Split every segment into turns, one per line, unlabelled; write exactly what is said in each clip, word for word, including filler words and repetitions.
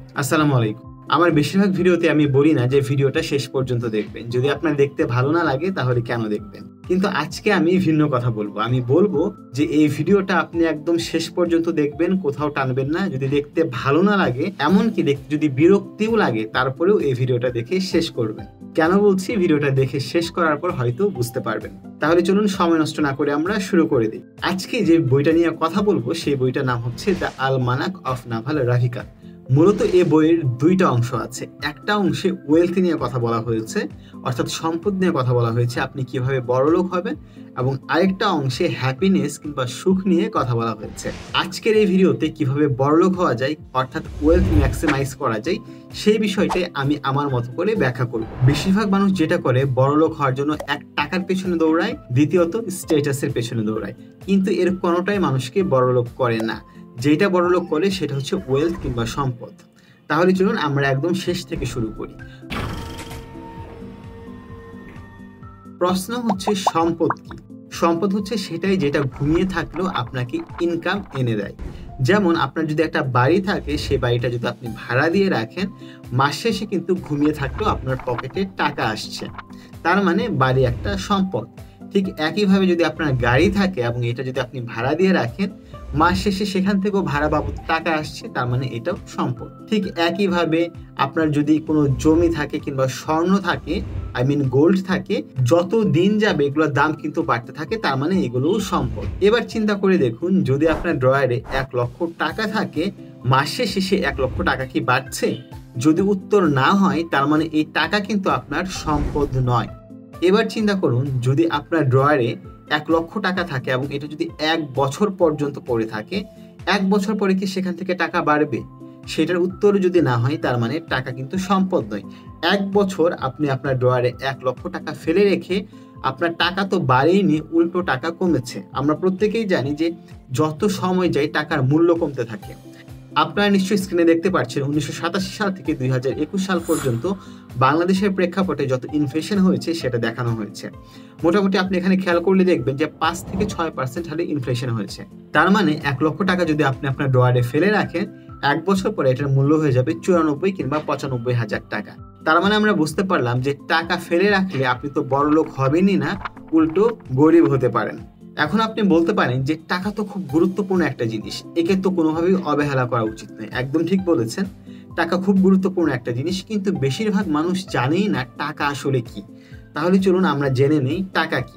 আসসালামু আলাইকুম। আমার বেশিরভাগ ভিডিওতে আমি বলি না যে ভিডিওটা শেষ পর্যন্ত দেখবেন। যদি আপনার দেখতে ভালো না লাগে তাহলে কেন দেখবেন? কিন্তু আজকে আমি ভিন্ন কথা বলবো। আমি বলবো যে এই ভিডিওটা আপনি একদম শেষ পর্যন্ত দেখবেন, কোথাও টানবেন না। যদি দেখতে ভালো না লাগে, এমনকি দেখতে যদি বিরক্তিও লাগে, তারপরেও এই ভিডিওটা দেখে শেষ করবেন। কেন বলছি? ভিডিওটা দেখে শেষ করার পর হয়তো বুঝতে পারবেন। তাহলে চলুন সময় নষ্ট না করে আমরা শুরু করে দিই। আজকে যে বইটা নিয়ে কথা বলবো সেই বইটার নাম হচ্ছে the almanack of Naval Ravikant. মূলত এই বইয়ের দুইটা অংশ আছে। একটা অংশে ওয়েলথ নিয়ে কথা বলা হয়েছে, অর্থাৎ সম্পদ নিয়ে কথা বলা হয়েছে, আপনি কিভাবে বড়লোক হবেন, এবং আরেকটা অংশে হ্যাপিনেস কিংবা সুখ নিয়ে কথা বলা হয়েছে। আজকের এই ভিডিওতে কিভাবে বড়লোক হওয়া যায়, অর্থাৎ ওয়েলথ ম্যাক্সিমাইজ করা যায়, সেই বিষয়টাই আমি আমার মতো করে ব্যাখ্যা করব। বেশিরভাগ মানুষ যেটা করে, বড়লোক হওয়ার জন্য এক টাকার পেছনে দৌড়ায়, দ্বিতীয়ত স্ট্যাটাসের পেছনে দৌড়ায়, কিন্তু এর কোনোটাই মানুষকে বড়লোক করে না। যেটা বড়লোক করে সেটা হচ্ছে ওয়েলথ কিংবা সম্পদ। তাহলে চলুন আমরা একদম শেষ থেকে শুরু করি। প্রশ্ন হচ্ছে সম্পদ কি? সম্পদ হচ্ছে সেটাই যেটা ঘুমিয়ে থাকলেও আপনাকে ইনকাম এনে দেয়। যেমন আপনার যদি একটা বাড়ি থাকে, সে বাড়িটা যদি আপনি ভাড়া দিয়ে রাখেন, মাস শেষে কিন্তু ঘুমিয়ে থাকলেও আপনার পকেটে টাকা আসছে, তার মানে বাড়ি একটা সম্পদ। ঠিক একইভাবে যদি আপনার গাড়ি থাকে এবং এটা যদি আপনি ভাড়া দিয়ে রাখেন, মাস শেষে সেখান থেকেও ভাড়া বাবদ টাকা আসছে, তার মানে এটাও সম্পদ। ঠিক একইভাবে আপনার যদি কোনো জমি থাকে কিংবা স্বর্ণ থাকে, আই মিন গোল্ড থাকে, যত দিন যাবে এগুলোর দাম কিন্তু বাড়তে থাকে, তার মানে এগুলোও সম্পদ। এবার চিন্তা করে দেখুন, যদি আপনার ড্রয়ারে এক লক্ষ টাকা থাকে, মাসে শেষে এক লক্ষ টাকা কি বাড়ছে? যদি উত্তর না হয়, তার মানে এই টাকা কিন্তু আপনার সম্পদ নয়। এবার চিন্তা করুন, যদি আপনার ড্রয়ারে এক লক্ষ টাকা থাকে এবং এটা যদি এক বছর পর্যন্ত পড়ে থাকে, এক বছর পরে কি সেখান থেকে টাকা বাড়বে? সেটার উত্তর যদি না হয়, তার মানে টাকা কিন্তু সম্পদ নয়। এক বছর আপনি আপনার ড্রয়ারে এক লক্ষ টাকা ফেলে রেখে আপনার টাকা তো বাড়েইনি, উল্টো টাকা কমেছে। আমরা প্রত্যেকেই জানি যে যত সময় যায় টাকার মূল্য কমতে থাকে। আপনারা নিশ্চয়ই স্ক্রিনে দেখতে পাচ্ছেন, উনিশশো সাতাশি সাল থেকে দুই হাজার একুশ সাল পর্যন্ত বাংলাদেশের প্রেক্ষাপটে যত ইনফ্লেশন হয়েছে সেটা দেখানো হয়েছে। মোটামুটি আপনি এখানে খেয়াল করলে দেখবেন যে পাঁচ থেকে ছয় পার্সেন্ট হারে ইনফ্লেশন হয়েছে। তার মানে এক লক্ষ টাকা যদি আপনি আপনার ড্রয়ারে ফেলে রাখেন, এক বছর পরে এটার মূল্য হয়ে যাবে চুরানব্বই কিংবা পঁচানব্বই হাজার টাকা। তার মানে আমরা বুঝতে পারলাম যে টাকা ফেলে রাখলে আপনি তো বড়লোক হবেনই না, উল্টো গরিব হতে পারেন। এখন আপনি বলতে পারেন যে টাকা তো খুব গুরুত্বপূর্ণ একটা জিনিস, একে তো কোনোভাবেই অবহেলা করা উচিত নয়। একদম ঠিক বলেছেন, টাকা খুব গুরুত্বপূর্ণ একটা জিনিস, কিন্তু বেশিরভাগ মানুষ জানেই না টাকা আসলে কি। তাহলে চলুন আমরা জেনে নেই টাকা কি।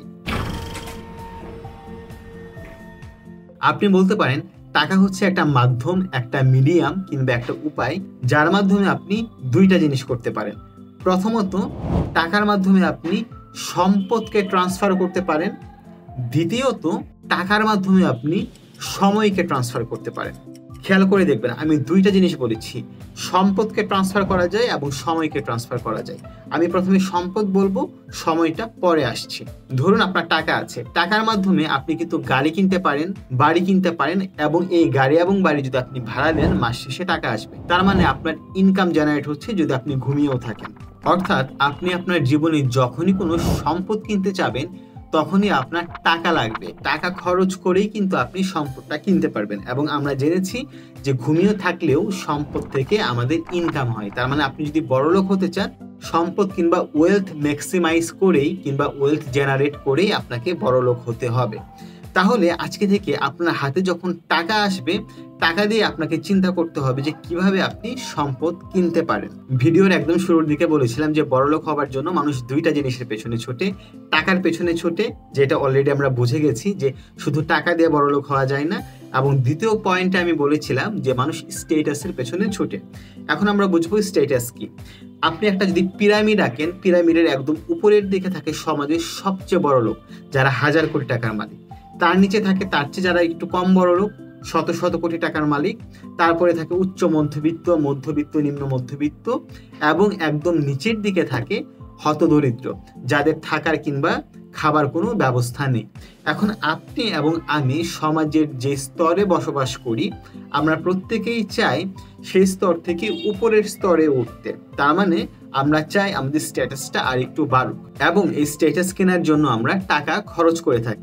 আপনি বলতে পারেন টাকা হচ্ছে একটা মাধ্যম, একটা মিডিয়াম কিংবা একটা উপায়, যার মাধ্যমে আপনি দুইটা জিনিস করতে পারেন। প্রথমত, টাকার মাধ্যমে আপনি সম্পদকে ট্রান্সফার করতে পারেন। দ্বিতীয়ত, টাকার মাধ্যমে আপনি সময়কে ট্রান্সফার করতে পারেন। খেয়াল করে দেখবেন, আমি দুইটা জিনিস বলেছি, সম্পদকে ট্রান্সফার করা যায় এবং সময়কে ট্রান্সফার করা যায়। আমি প্রথমে সম্পদ বলবো, সময়টা পরে আসছে। ধরুন আপনার টাকা আছে, টাকার মাধ্যমে আপনি কিন্তু গাড়ি কিনতে পারেন, বাড়ি কিনতে পারেন, এবং এই গাড়ি এবং বাড়ি যদি আপনি ভাড়া দেন, মাস শেষে টাকা আসবে। তার মানে আপনার ইনকাম জেনারেট হচ্ছে যদি আপনি ঘুমিয়েও থাকেন। অর্থাৎ আপনি আপনার জীবনে যখনই কোনো সম্পদ কিনতে চাবেন, তখনই আপনার টাকা লাগবে। টাকা খরচ করেই কিন্তু আপনি সম্পদটা কিনতে পারবেন। এবং আমরা জেনেছি যে ঘুমিয়ে থাকলেও সম্পদ থেকে আমাদের ইনকাম হয়। তার মানে আপনি যদি বড়লোক হতে চান, সম্পদ কিংবা ওয়েলথ ম্যাক্সিমাইজ করেই কিংবা ওয়েলথ জেনারেট করেই আপনাকে বড়লোক হতে হবে। তাহলে আজকে থেকে আপনার হাতে যখন টাকা আসবে, টাকা দিয়ে আপনাকে চিন্তা করতে হবে যে কিভাবে আপনি সম্পদ কিনতে পারেন। ভিডিওর একদম শুরুর দিকে বলেছিলাম যে বড়লোক হবার জন্য মানুষ দুইটা জিনিসের পেছনে ছোটে। টাকার পেছনে ছোটে, যেটা অলরেডি আমরা বুঝে গেছি যে শুধু টাকা দিয়ে বড়লোক হওয়া যায় না। এবং দ্বিতীয় পয়েন্টে আমি বলেছিলাম যে মানুষ স্ট্যাটাসের পেছনে ছোটে। এখন আমরা বুঝবো স্ট্যাটাস কি। আপনি একটা যদি পিরামিড আঁকেন, পিরামিডের একদম উপরের দিকে থাকে সমাজের সবচেয়ে বড় লোক, যারা হাজার কোটি টাকার মালিক। তার নিচে থাকে তার চেয়ে যারা একটু কম বড় লোক, শত শত কোটি টাকার মালিক। তারপরে থাকে উচ্চ মধ্যবিত্ত, মধ্যবিত্ত, নিম্ন মধ্যবিত্ত, এবং একদম নিচের দিকে থাকে হতদরিদ্র, যাদের থাকার কিংবা খাবার কোনো ব্যবস্থা নেই। এখন আপনি এবং আমি সমাজের যে স্তরে বসবাস করি, আমরা প্রত্যেকেই চাই সেই স্তর থেকে উপরের স্তরে উঠতে। তার মানে আমরা চাই আমাদের স্ট্যাটাসটা আর একটু বাড়ুক, এবং এই স্ট্যাটাস কেনার জন্য আমরা টাকা খরচ করে থাকি।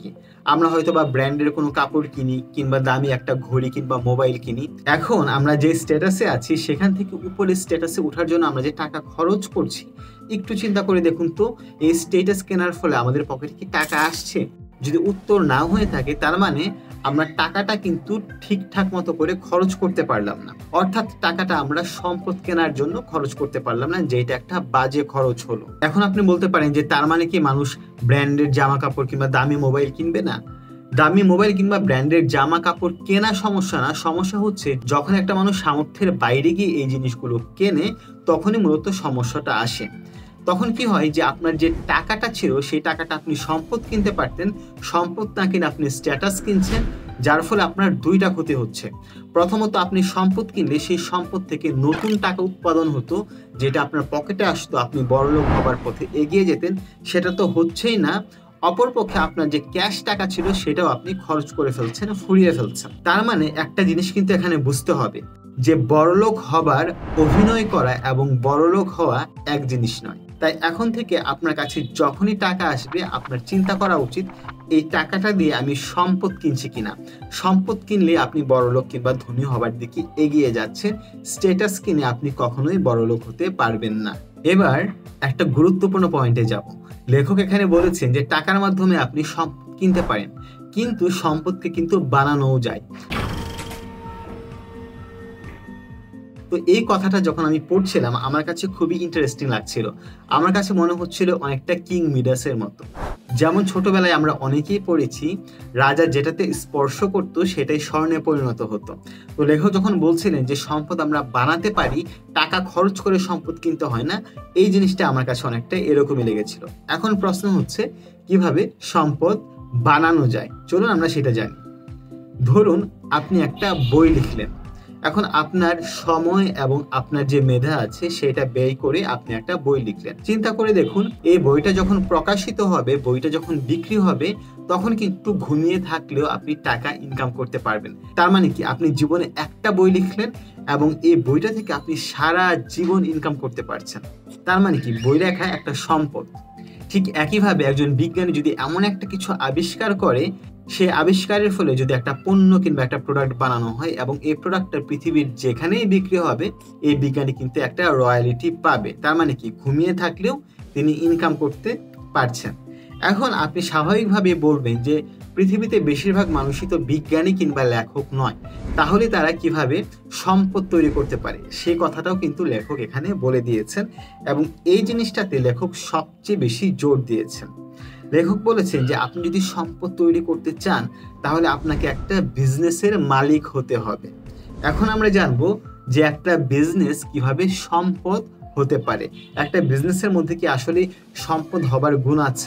আমরা হয়তো বা ব্র্যান্ডের কোনো কাপড় কিনি কিংবা দামি একটা ঘড়ি কিংবা মোবাইল কিনি। এখন আমরা যে স্ট্যাটাসে আছি সেখান থেকে উপরের স্ট্যাটাসে ওঠার জন্য আমরা যে টাকা খরচ করছি, একটু চিন্তা করে দেখুন তো এই স্ট্যাটাস কেনার ফলে আমাদের পকেটে কি টাকা আসছে? যদি উত্তর না হয়ে থাকে তার মানে আমরা টাকাটা কিন্তু ঠিকঠাক মতো করে খরচ করতে পারলাম না, অর্থাৎ টাকাটা আমরা সম্পদ কেনার জন্য খরচ করতে পারলাম না, যেটা একটা বাজে খরচ হলো। এখন আপনি বলতে পারেন যে তার মানে কি মানুষ ব্র্যান্ডের জামা কাপড় কিংবা দামি মোবাইল কিনবে না? দামি মোবাইল কিংবা ব্র্যান্ডের জামা কাপড় কেনা সমস্যা না, সমস্যা হচ্ছে যখন একটা মানুষ সামর্থ্যের বাইরে গিয়ে এই জিনিসগুলো কেনে তখনই মূলত সমস্যাটা আসে। তখন কি হয় যে আপনার যে টাকাটা ছিল সেই টাকাটা আপনি সম্পদ কিনতে পারতেন, সম্পদ না কিনে আপনি স্ট্যাটাস কিনছেন, যার ফলে আপনার দুইটা ক্ষতি হচ্ছে। প্রথমত আপনি সম্পদ কিনলে সেই সম্পদ থেকে নতুন টাকা উৎপাদন হতো, যেটা আপনার পকেটে আসতো, আপনি বড়লোক হবার পথে এগিয়ে যেতেন, সেটা তো হচ্ছেই না। অপরপক্ষে আপনার যে ক্যাশ টাকা ছিল সেটাও আপনি খরচ করে ফেলছেন, ফুরিয়ে ফেলছেন। তার মানে একটা জিনিস কিন্তু এখানে বুঝতে হবে যে বড়লোক হবার অভিনয় করা এবং বড়লোক হওয়া এক জিনিস নয়। তাই এখন থেকে আপনার কাছে যখনই টাকা আসবে আপনার চিন্তা করা উচিত এই টাকাটা দিয়ে আমি সম্পদ কিনছি কিনা। সম্পদ কিনলে আপনি বড়লোক কিংবা ধনী হবার দিকে এগিয়ে যাচ্ছেন, স্ট্যাটাস কিনে আপনি কখনোই বড়লোক হতে পারবেন না। এবার একটা গুরুত্বপূর্ণ পয়েন্টে যাব। লেখক এখানে বলেছেন যে টাকার মাধ্যমে আপনি সম্পদ কিনতে পারেন, কিন্তু সম্পদকে কিন্তু বানানোও যায়। তো এই কথাটা যখন আমি পড়ছিলাম আমার কাছে খুবই ইন্টারেস্টিং লাগছিল। আমার কাছে মনে হচ্ছিল অনেকটা কিং মিডাসের মতো। যেমন ছোটবেলায় আমরা অনেকেই পড়েছি রাজা যেটাতে স্পর্শ করতো সেটাই স্বর্ণে পরিণত হতো। তো লেখক যখন বলছিলেন যে সম্পদ আমরা বানাতে পারি, টাকা খরচ করে সম্পদ কিনতে হয় না, এই জিনিসটা আমার কাছে অনেকটা এরকমই লেগেছিল। এখন প্রশ্ন হচ্ছে কিভাবে সম্পদ বানানো যায়, চলুন আমরা সেটা জানি। ধরুন আপনি একটা বই লিখলেন, এখন আপনার সময় এবং আপনার যে মেধা আছে সেটা ব্যয় করে আপনি একটা বই লিখলেন। চিন্তা করে দেখুন এই বইটা যখন প্রকাশিত হবে, বইটা যখন বিক্রি হবে, তখন কিন্তু ঘুমিয়ে থাকলেও আপনি টাকা ইনকাম করতে পারবেন। তার মানে কি আপনি জীবনে একটা বই লিখলেন এবং এই বইটা থেকে আপনি সারা জীবন ইনকাম করতে পারছেন। তার মানে কি বই লেখা একটা সম্পদ। ঠিক একইভাবে একজন বিজ্ঞানী যদি এমন একটা কিছু আবিষ্কার করে, সেই আবিষ্কারের ফলে যদি একটা পণ্য কিংবা একটা প্রোডাক্ট বানানো হয় এবং এই প্রোডাক্টটা পৃথিবীর যেখানেই বিক্রি হবে, এই বিজ্ঞানী কিন্তু একটা রয়্যালিটি পাবে। তার মানে কি ঘুমিয়ে থাকলেও তিনি ইনকাম করতে পারছেন। এখন আপনি স্বাভাবিকভাবে বলবেন যে পৃথিবীতে বেশিরভাগ মানুষই তো বিজ্ঞানী কিংবা লেখক নয়, তাহলে তারা কিভাবে সম্পদ তৈরি করতে পারে, সেই কথাটাও কিন্তু লেখক এখানে বলে দিয়েছেন এবং এই জিনিসটাতে লেখক সবচেয়ে বেশি জোর দিয়েছেন। লেখক বলেছেন যে আপনি যদি সম্পদ তৈরি করতে চান তাহলে আপনাকে একটা বিজনেসের মালিক হতে হবে। এখন আমরা জানবো যে একটা বিজনেস কিভাবে সম্পদ হতে পারে। একটা বিজনেসের মধ্যে কি আসলে সম্পদ হবার গুণ আছে?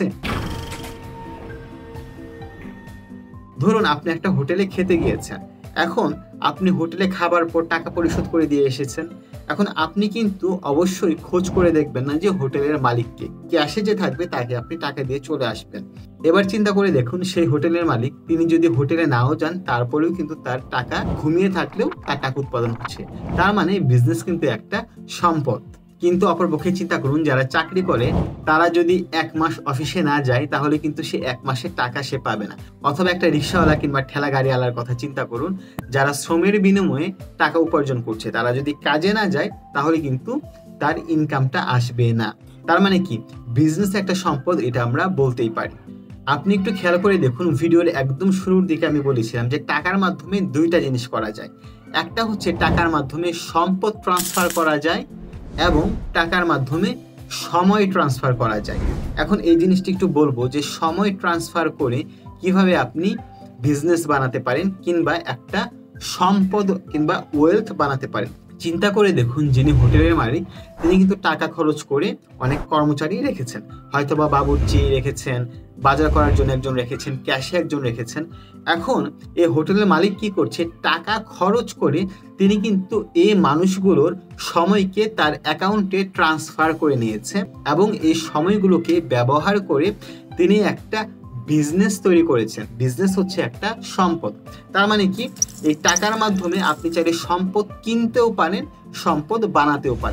ধরুন আপনি একটা হোটেলে খেতে গিয়েছেন, এখন আপনি হোটেলে খাবার পর টাকা পরিশোধ করে দিয়ে এসেছেন। এখন আপনি কিন্তু অবশ্যই খোঁজ করে দেখবেন না যে হোটেলের মালিককে, ক্যাশে যে থাকবে তাকে আপনি টাকা দিয়ে চলে আসবেন। এবার চিন্তা করে দেখুন সেই হোটেলের মালিক তিনি যদি হোটেলে নাও যান তারপরেও কিন্তু তার টাকা ঘুমিয়ে থাকলেও তার টাকা উৎপাদন হচ্ছে। তার মানে বিজনেস কিন্তু একটা সম্পদ। কিন্তু অপরপক্ষে চিন্তা করুন যারা চাকরি করে তারা যদি এক মাস অফিসে না যায় তাহলে কিন্তু সে এক মাসের টাকা সে পাবে না। অথবা একটা রিক্সাওয়ালা কিংবা ঠেলা গাড়িওয়ালার কথা চিন্তা করুন, যারা শ্রমের বিনিময়ে টাকা উপার্জন করছে, তারা যদি কাজে না যায় তাহলে কিন্তু তার ইনকামটা আসবে না। তার মানে কি বিজনেস একটা সম্পদ, এটা আমরা বলতেই পারি। আপনি একটু খেয়াল করে দেখুন ভিডিওর একদম শুরুর দিকে আমি বলেছিলাম যে টাকার মাধ্যমে দুইটা জিনিস করা যায়। একটা হচ্ছে টাকার মাধ্যমে সম্পদ ট্রান্সফার করা যায় এবং টাকার মাধ্যমে সময় ট্রান্সফার করা যায়। এখন এই জিনিসটি একটু বলবো যে সময় ট্রান্সফার করে কিভাবে আপনি বিজনেস বানাতে পারেন কিংবা একটা সম্পদ কিংবা ওয়েলথ বানাতে পারেন। চিন্তা করে দেখুন যিনি হোটেলের মালিক তিনি কিন্তু টাকা খরচ করে অনেক কর্মচারী রেখেছেন, হয়তোবা বাবুর্চি রেখেছেন, বাজার করার জন্য একজন রেখেছেন, ক্যাশে একজন রেখেছেন। এখন এই হোটেলের মালিক কি করছে, টাকা খরচ করে তিনি কিন্তু এই মানুষগুলোর সময়কে তার অ্যাকাউন্টে ট্রান্সফার করে নিয়েছে এবং এই সময়গুলোকে ব্যবহার করে তিনি একটা বিজনেস তৈরি করেছেন। বিজনেস হচ্ছে একটা সম্পদ। তার মানে কি এই টাকার মাধ্যমে আপনি চাইলে সম্পদ কিনতেও পারেন, সম্পদ বানাতেও পারেন।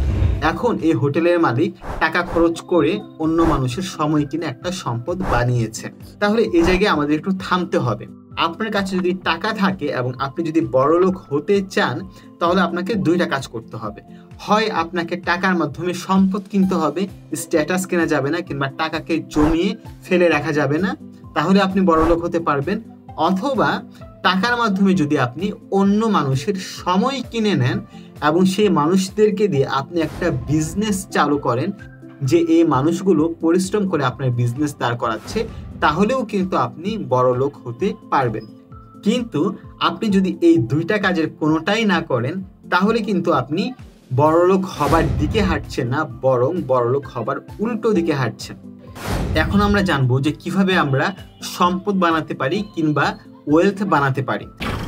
এখন এই হোটেলের মালিক টাকা খরচ করে অন্য মানুষের সময় কিনে একটা সম্পদ বানিয়েছে। তাহলে এই জায়গায় আমাদের একটু থামতে হবে। আপনার কাছে যদি টাকা থাকে এবং আপনি যদি বড়লোক হতে চান, তাহলে আপনাকে দুইটা কাজ করতে হবে। হয় আপনাকে টাকার মাধ্যমে সম্পদ কিনতে হবে, স্ট্যাটাস কেনা যাবে না, কিংবা টাকাকে জমিয়ে ফেলে রাখা যাবে না, তাহলে আপনি বড়লোক হতে পারবেন। অথবা টাকার মাধ্যমে যদি আপনি অন্য মানুষের সময় কিনে নেন এবং সেই মানুষদেরকে দিয়ে আপনি একটা বিজনেস চালু করেন, যে এই মানুষগুলো পরিশ্রম করে আপনার বিজনেস দাঁড় করাচ্ছে, তাহলেও কিন্তু আপনি বড়লোক হতে পারবেন। কিন্তু আপনি যদি এই দুইটা কাজের কোনোটাই না করেন, তাহলে কিন্তু আপনি বড়লোক হবার দিকে হাঁটছেন না, বরং বড়লোক হবার উল্টো দিকে হাঁটছেন। এখন আমরা জানবো যে কিভাবে আমরা সম্পদ বানাতে পারি কিংবা ওয়েলথ বানাতে পারি।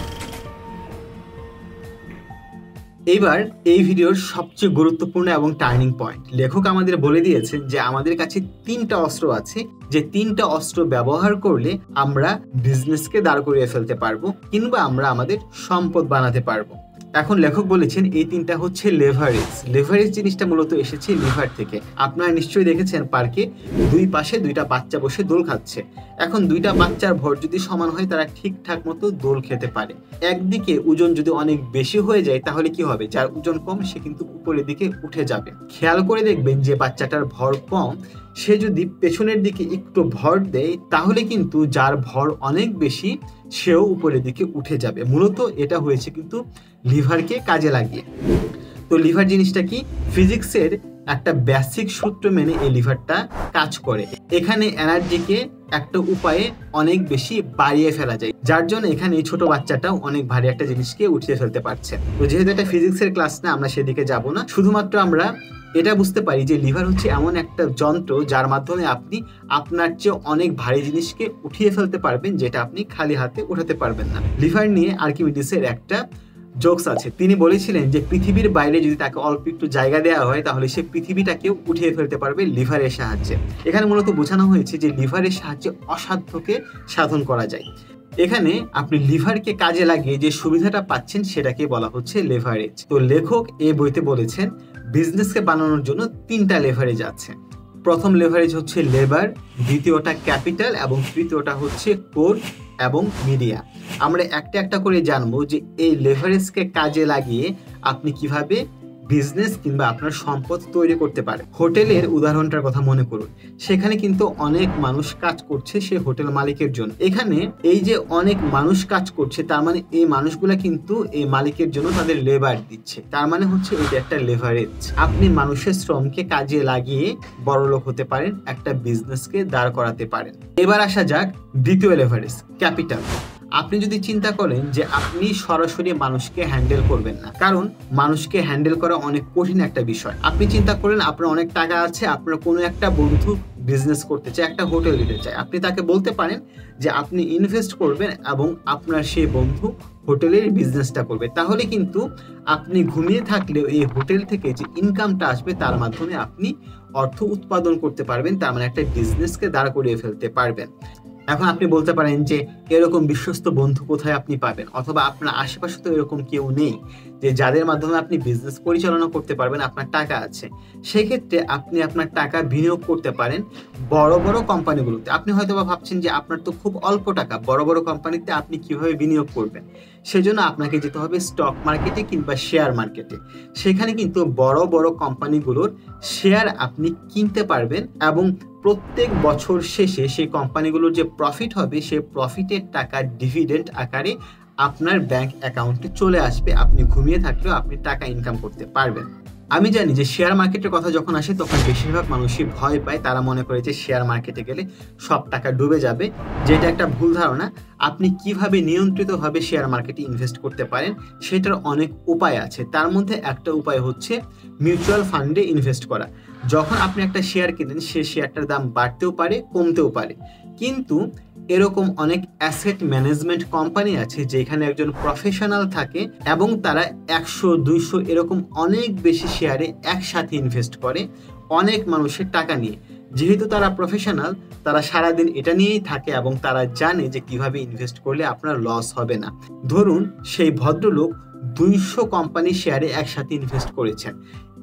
এবার এই ভিডিওর সবচেয়ে গুরুত্বপূর্ণ এবং টার্নিং পয়েন্ট, লেখক আমাদের বলে দিয়েছেন যে আমাদের কাছে তিনটা অস্ত্র আছে, যে তিনটা অস্ত্র ব্যবহার করলে আমরা বিজনেসকে দাঁড় করিয়ে ফেলতে পারবো কিংবা আমরা আমাদের সম্পদ বানাতে পারবো। এখন লেখক বলেছেন এই তিনটা হচ্ছে লেভারেজ। লেভারেজ জিনিসটা মূলত এসেছে লিভার থেকে। আপনারা নিশ্চয়ই দেখেছেন পার্কে দুই পাশে দুইটা বাচ্চা বসে দোল খাচ্ছে। এখন দুইটা বাচ্চার ভর যদি সমান হয়, তারা ঠিকঠাক মতো দোল খেতে পারে। একদিকে ওজন যদি অনেক বেশি হয়ে যায়, তাহলে কি হবে? যার ওজন কম সে কিন্তু উপরের দিকে উঠে যাবে। খেয়াল করে দেখবেন যে বাচ্চাটার ভর কম, সে যদি পেছনের দিকে একটু ভর দেয়, তাহলে কিন্তু যার ভর অনেক বেশি সেও উপরের দিকে উঠে যাবে। মূলত এটা হয়েছে কিন্তু লিভারকে কাজে লাগিয়ে। তো লিভার জিনিসটা কি? ফিজিক্সের একটা বেসিক সূত্র মেনে এই লিভারটা কাজ করে। এখানে এনার্জিকে একটা উপায়ে অনেক বেশি বাড়িয়ে ফেলা যায়, যার জন্য এখানে এই ছোট বাচ্চাটাও অনেক ভারী একটা জিনিসকে উঠিয়ে ফেলতে পারছে। তো যেহেতু এটা ফিজিক্সের ক্লাস না, আমরা সেদিকে যাব না। শুধুমাত্র আমরা এটা বুঝতে পারি যে লিভার হচ্ছে এমন একটা যন্ত্র যার মাধ্যমে আপনি আপনার চেয়ে অনেক ভারী জিনিসকে উঠিয়ে ফেলতে পারবেন, যেটা আপনি খালি হাতে উঠাতে পারবেন না। লিভার নিয়ে আর্কিমিডিসের একটা জোকস আছে। তিনি বলেছিলেন যে পৃথিবীর বাইরে যদি তাকে অল্প একটু জায়গা দেওয়া হয়, তাহলে সে পৃথিবীটাকেও উঠিয়ে ফেলতে পারবে লিভারের সাহায্যে। এখানে মূলত বোঝানো হয়েছে যে লিভারের সাহায্যে অসাধ্যকে সাধন করা যায়। এখানে আপনি লিভারকে কাজে লাগিয়ে যে সুবিধাটা পাচ্ছেন সেটাকে বলা হচ্ছে লেভারেজ। তো লেখক এই বইতে বলেছেন বিজনেসকে বানানোর জন্য তিনটা লেভারেজ আছে। প্রথম লেভারেজ হচ্ছে লেবার, দ্বিতীয়টা ক্যাপিটাল এবং তৃতীয়টা হচ্ছে কোর এবং মিডিয়া। আমরা একটা একটা করে জানবো যে এই লেভারেজকে কাজে লাগিয়ে আপনি কিভাবে বিজনেস কিংবা আপনার সম্পদ তৈরি করতে পারে। হোটেলের উদাহরণটার কথা মনে করুন, সেখানে কিন্তু অনেক মানুষ কাজ করছে সে হোটেল মালিকের জন্য। এখানে এই যে অনেক মানুষ কাজ করছে, তার মানে এই মানুষগুলা কিন্তু এই মালিকের জন্য তাদের লেবার দিচ্ছে। তার মানে হচ্ছে এটা একটা লেভারেজ। আপনি মানুষের শ্রমকে কাজে লাগিয়ে বড়লোক হতে পারেন, একটা বিজনেসকে দাঁড় করাতে পারেন। এবার আসা যাক দ্বিতীয় লেভারেজ, ক্যাপিটাল। আপনি যদি চিন্তা করেন যে আপনি সরাসরি মানুষকে হ্যান্ডেল করবেন না, কারণ মানুষকে হ্যান্ডেল করা অনেক কঠিন একটা বিষয়। আপনি চিন্তা করেন আপনার অনেক টাকা আছে, আপনার কোনো একটা বন্ধু বিজনেস করতে চায়, একটা হোটেল দিতে চায়। আপনি তাকে বলতে পারেন যে আপনি ইনভেস্ট করবেন এবং আপনার সেই বন্ধু হোটেলের বিজনেসটা করবে। তাহলে কিন্তু আপনি ঘুমিয়ে থাকলেও এই হোটেল থেকে যে ইনকামটা আসবে তার মাধ্যমে আপনি অর্থ উৎপাদন করতে পারবেন, তার মানে একটা বিজনেসকে দাঁড় করিয়ে ফেলতে পারবেন। এখন আপনি বলতে পারেন যে এরকম বিশ্বস্ত বন্ধু কোথায় আপনি পাবেন, অথবা আপনার আশেপাশে তো এরকম কেউ নেই যে যাদের মাধ্যমে আপনি বিজনেস পরিচালনা করতে পারবেন, আপনার টাকা আছে। সেক্ষেত্রে আপনি আপনার টাকা বিনিয়োগ করতে পারেন বড় বড় কোম্পানিগুলোতে। আপনি হয়তো বা ভাবছেন যে আপনার তো খুব অল্প টাকা, বড় বড় কোম্পানিতে আপনি কিভাবে বিনিয়োগ করবেন? সেজন্য আপনাকে যেতে হবে স্টক মার্কেটে কিংবা শেয়ার মার্কেটে। সেখানে কিন্তু বড় বড় কোম্পানিগুলোর শেয়ার আপনি কিনতে পারবেন এবং প্রত্যেক বছর শেষে সেই কোম্পানিগুলোর যে প্রফিট হবে, সেই প্রফিটের টাকা ডিভিডেন্ড আকারে আপনার ব্যাংক অ্যাকাউন্টে চলে আসবে। আপনি ঘুমিয়ে থাকলেও আপনি টাকা ইনকাম করতে পারবেন। আমি জানি যে শেয়ার মার্কেটের কথা যখন আসে তখন বেশিরভাগ মানুষই ভয় পায়। তারা মনে করে যে শেয়ার মার্কেটে গেলে সব টাকা ডুবে যাবে, যেটা একটা ভুল ধারণা। আপনি কিভাবে নিয়ন্ত্রিতভাবে শেয়ার মার্কেটে ইনভেস্ট করতে পারেন সেটার অনেক উপায় আছে। তার মধ্যে একটা উপায় হচ্ছে মিউচুয়াল ফান্ডে ইনভেস্ট করা। যখন আপনি একটা শেয়ার কিনেন, সে শেয়ারটার দাম বাড়তেও পারে, কমতেও পারে, কিন্তু এরকম অনেক অ্যাসেট ম্যানেজমেন্ট কোম্পানি আছে যেখানে একজন প্রফেশনাল থাকে এবং তারা একশো দুইশো এরকম অনেক বেশি শেয়ারে একসাথে ইনভেস্ট করে অনেক মানুষের টাকা নিয়ে। যেহেতু তারা প্রফেশনাল, তারা সারাদিন এটা নিয়েই থাকে এবং তারা জানে যে কিভাবে ইনভেস্ট করলে আপনার লস হবে না। ধরুন সেই ভদ্রলোক দুইশো কোম্পানি শেয়ারে একসাথে ইনভেস্ট করেছেন।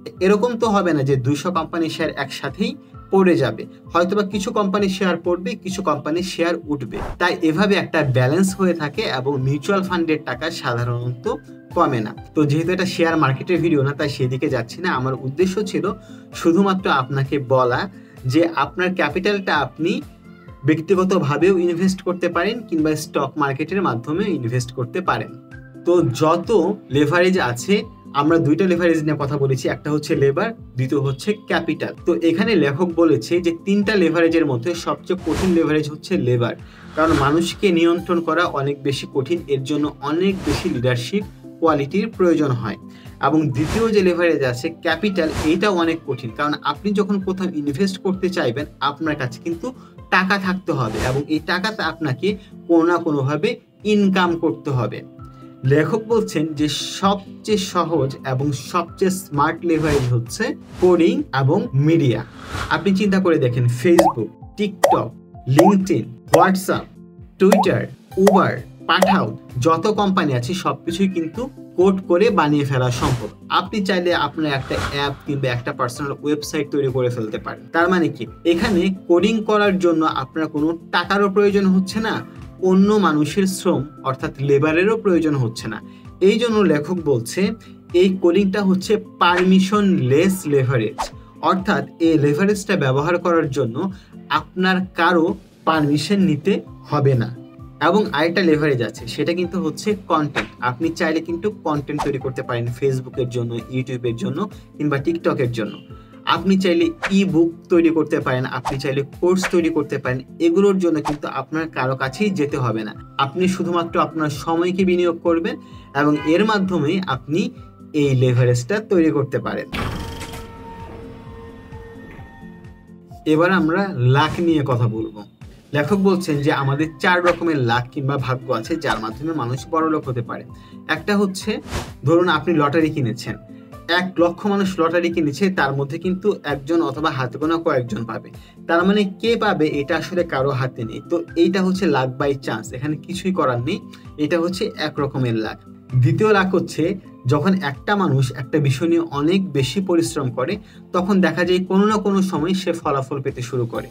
এরকম তো হবে না যে দুইশো কোম্পানির শেয়ার একসাথেই পড়ে যাবে, হয়তোবা কিছু কোম্পানির শেয়ার পড়বে, কিছু কোম্পানির শেয়ার উঠবে। তাই এভাবে একটা ব্যালেন্স হয়ে থাকে এবং মিউচুয়াল ফান্ডের টাকা সাধারণত কমে না। তো যেহেতু এটা শেয়ার মার্কেটের ভিডিও না, তাই সেদিকে যাচ্ছি না। আমার উদ্দেশ্য ছিল শুধুমাত্র আপনাকে বলা যে আপনার ক্যাপিটালটা আপনি ব্যক্তিগতভাবেও ইনভেস্ট করতে পারেন কিংবা স্টক মার্কেটের মাধ্যমে ইনভেস্ট করতে পারেন। তো যত লেভারেজ আছে, আমরা দুইটা লেভারেজ নিয়ে কথা বলেছি, একটা হচ্ছে লেবার, দ্বিতীয় হচ্ছে ক্যাপিটাল। তো এখানে লেখক বলেছে যে তিনটা লেভারেজের মধ্যে সবচেয়ে কঠিন লেভারেজ হচ্ছে লেবার, কারণ মানুষকে নিয়ন্ত্রণ করা অনেক বেশি কঠিন, এর জন্য অনেক বেশি লিডারশিপ কোয়ালিটির প্রয়োজন হয়। এবং দ্বিতীয় যে লেভারেজ আছে ক্যাপিটাল, এইটাও অনেক কঠিন, কারণ আপনি যখন কোথাও ইনভেস্ট করতে চাইবেন আপনার কাছে কিন্তু টাকা থাকতে হবে এবং এই টাকাটা আপনাকে কোনো না কোনোভাবে ইনকাম করতে হবে। লেখক বলছেন যে সবচেয়ে সহজ এবং সবচেয়ে স্মার্ট লেভারেজ হচ্ছে কোডিং এবং মিডিয়া। আপনি চিন্তা করে দেখেন, Facebook, TikTok, LinkedIn, WhatsApp, Twitter, Uber, Pathao, যত কোম্পানি আছে সবকিছুই কিন্তু কোড করে বানিয়ে ফেলা সম্ভব। আপনি চাইলে আপনার একটা অ্যাপ কিংবা একটা পার্সোনাল ওয়েবসাইট তৈরি করে ফেলতে পারেন। তার মানে কি, এখানে কোডিং করার জন্য আপনার কোনো টাকারও প্রয়োজন হচ্ছে না, অন্য মানুষের শ্রম অর্থাৎ লেবারেরও প্রয়োজন হচ্ছে না। এই জন্য লেখক বলছে এই কোডিংটা হচ্ছে পারমিশন লেস লেভারেজ, অর্থাৎ এই লেভারেজটা ব্যবহার করার জন্য আপনার কারো পারমিশন নিতে হবে না। এবং আরেকটা লেভারেজ আছে, সেটা কিন্তু হচ্ছে কন্টেন্ট। আপনি চাইলে কিন্তু কন্টেন্ট তৈরি করতে পারেন ফেসবুকের জন্য, ইউটিউবের জন্য কিংবা টিকটকের জন্য। আপনি চাইলে ই বুক তৈরি করতে পারেন, আপনি চাইলে কোর্স তৈরি করতে পারেন। এগুলোর জন্য কিন্তু আপনার কারো কাছেই যেতে হবে না, আপনি শুধুমাত্র আপনার সময়কে বিনিয়োগ করবেন এবং এর মাধ্যমে আপনি এই লেভারেজটা তৈরি করতে পারেন। এবার আমরা লাক নিয়ে কথা বলবো। লেখক বলছেন যে আমাদের চার রকমের লাক কিংবা ভাগ্য আছে যার মাধ্যমে মানুষ বড়লোক হতে পারে। একটা হচ্ছে, ধরুন আপনি লটারি কিনেছেন, এক লক্ষ মানুষ লটারি কিনেছে, তার মধ্যে কিন্তু একজন অথবা হাতে গোনা কয়েকজন পাবে। তার মানে কে পাবে এটা আসলে কারো হাতে নেই। তো এইটা হচ্ছে লাক বাই চান্স, এখানে কিছুই করার নেই, এটা হচ্ছে এক রকমের লাক। দ্বিতীয় লাক হচ্ছে, যখন একটা মানুষ একটা বিষয় নিয়ে অনেক বেশি পরিশ্রম করে তখন দেখা যায় কোনো না কোনো সময় সে ফলাফল পেতে শুরু করে,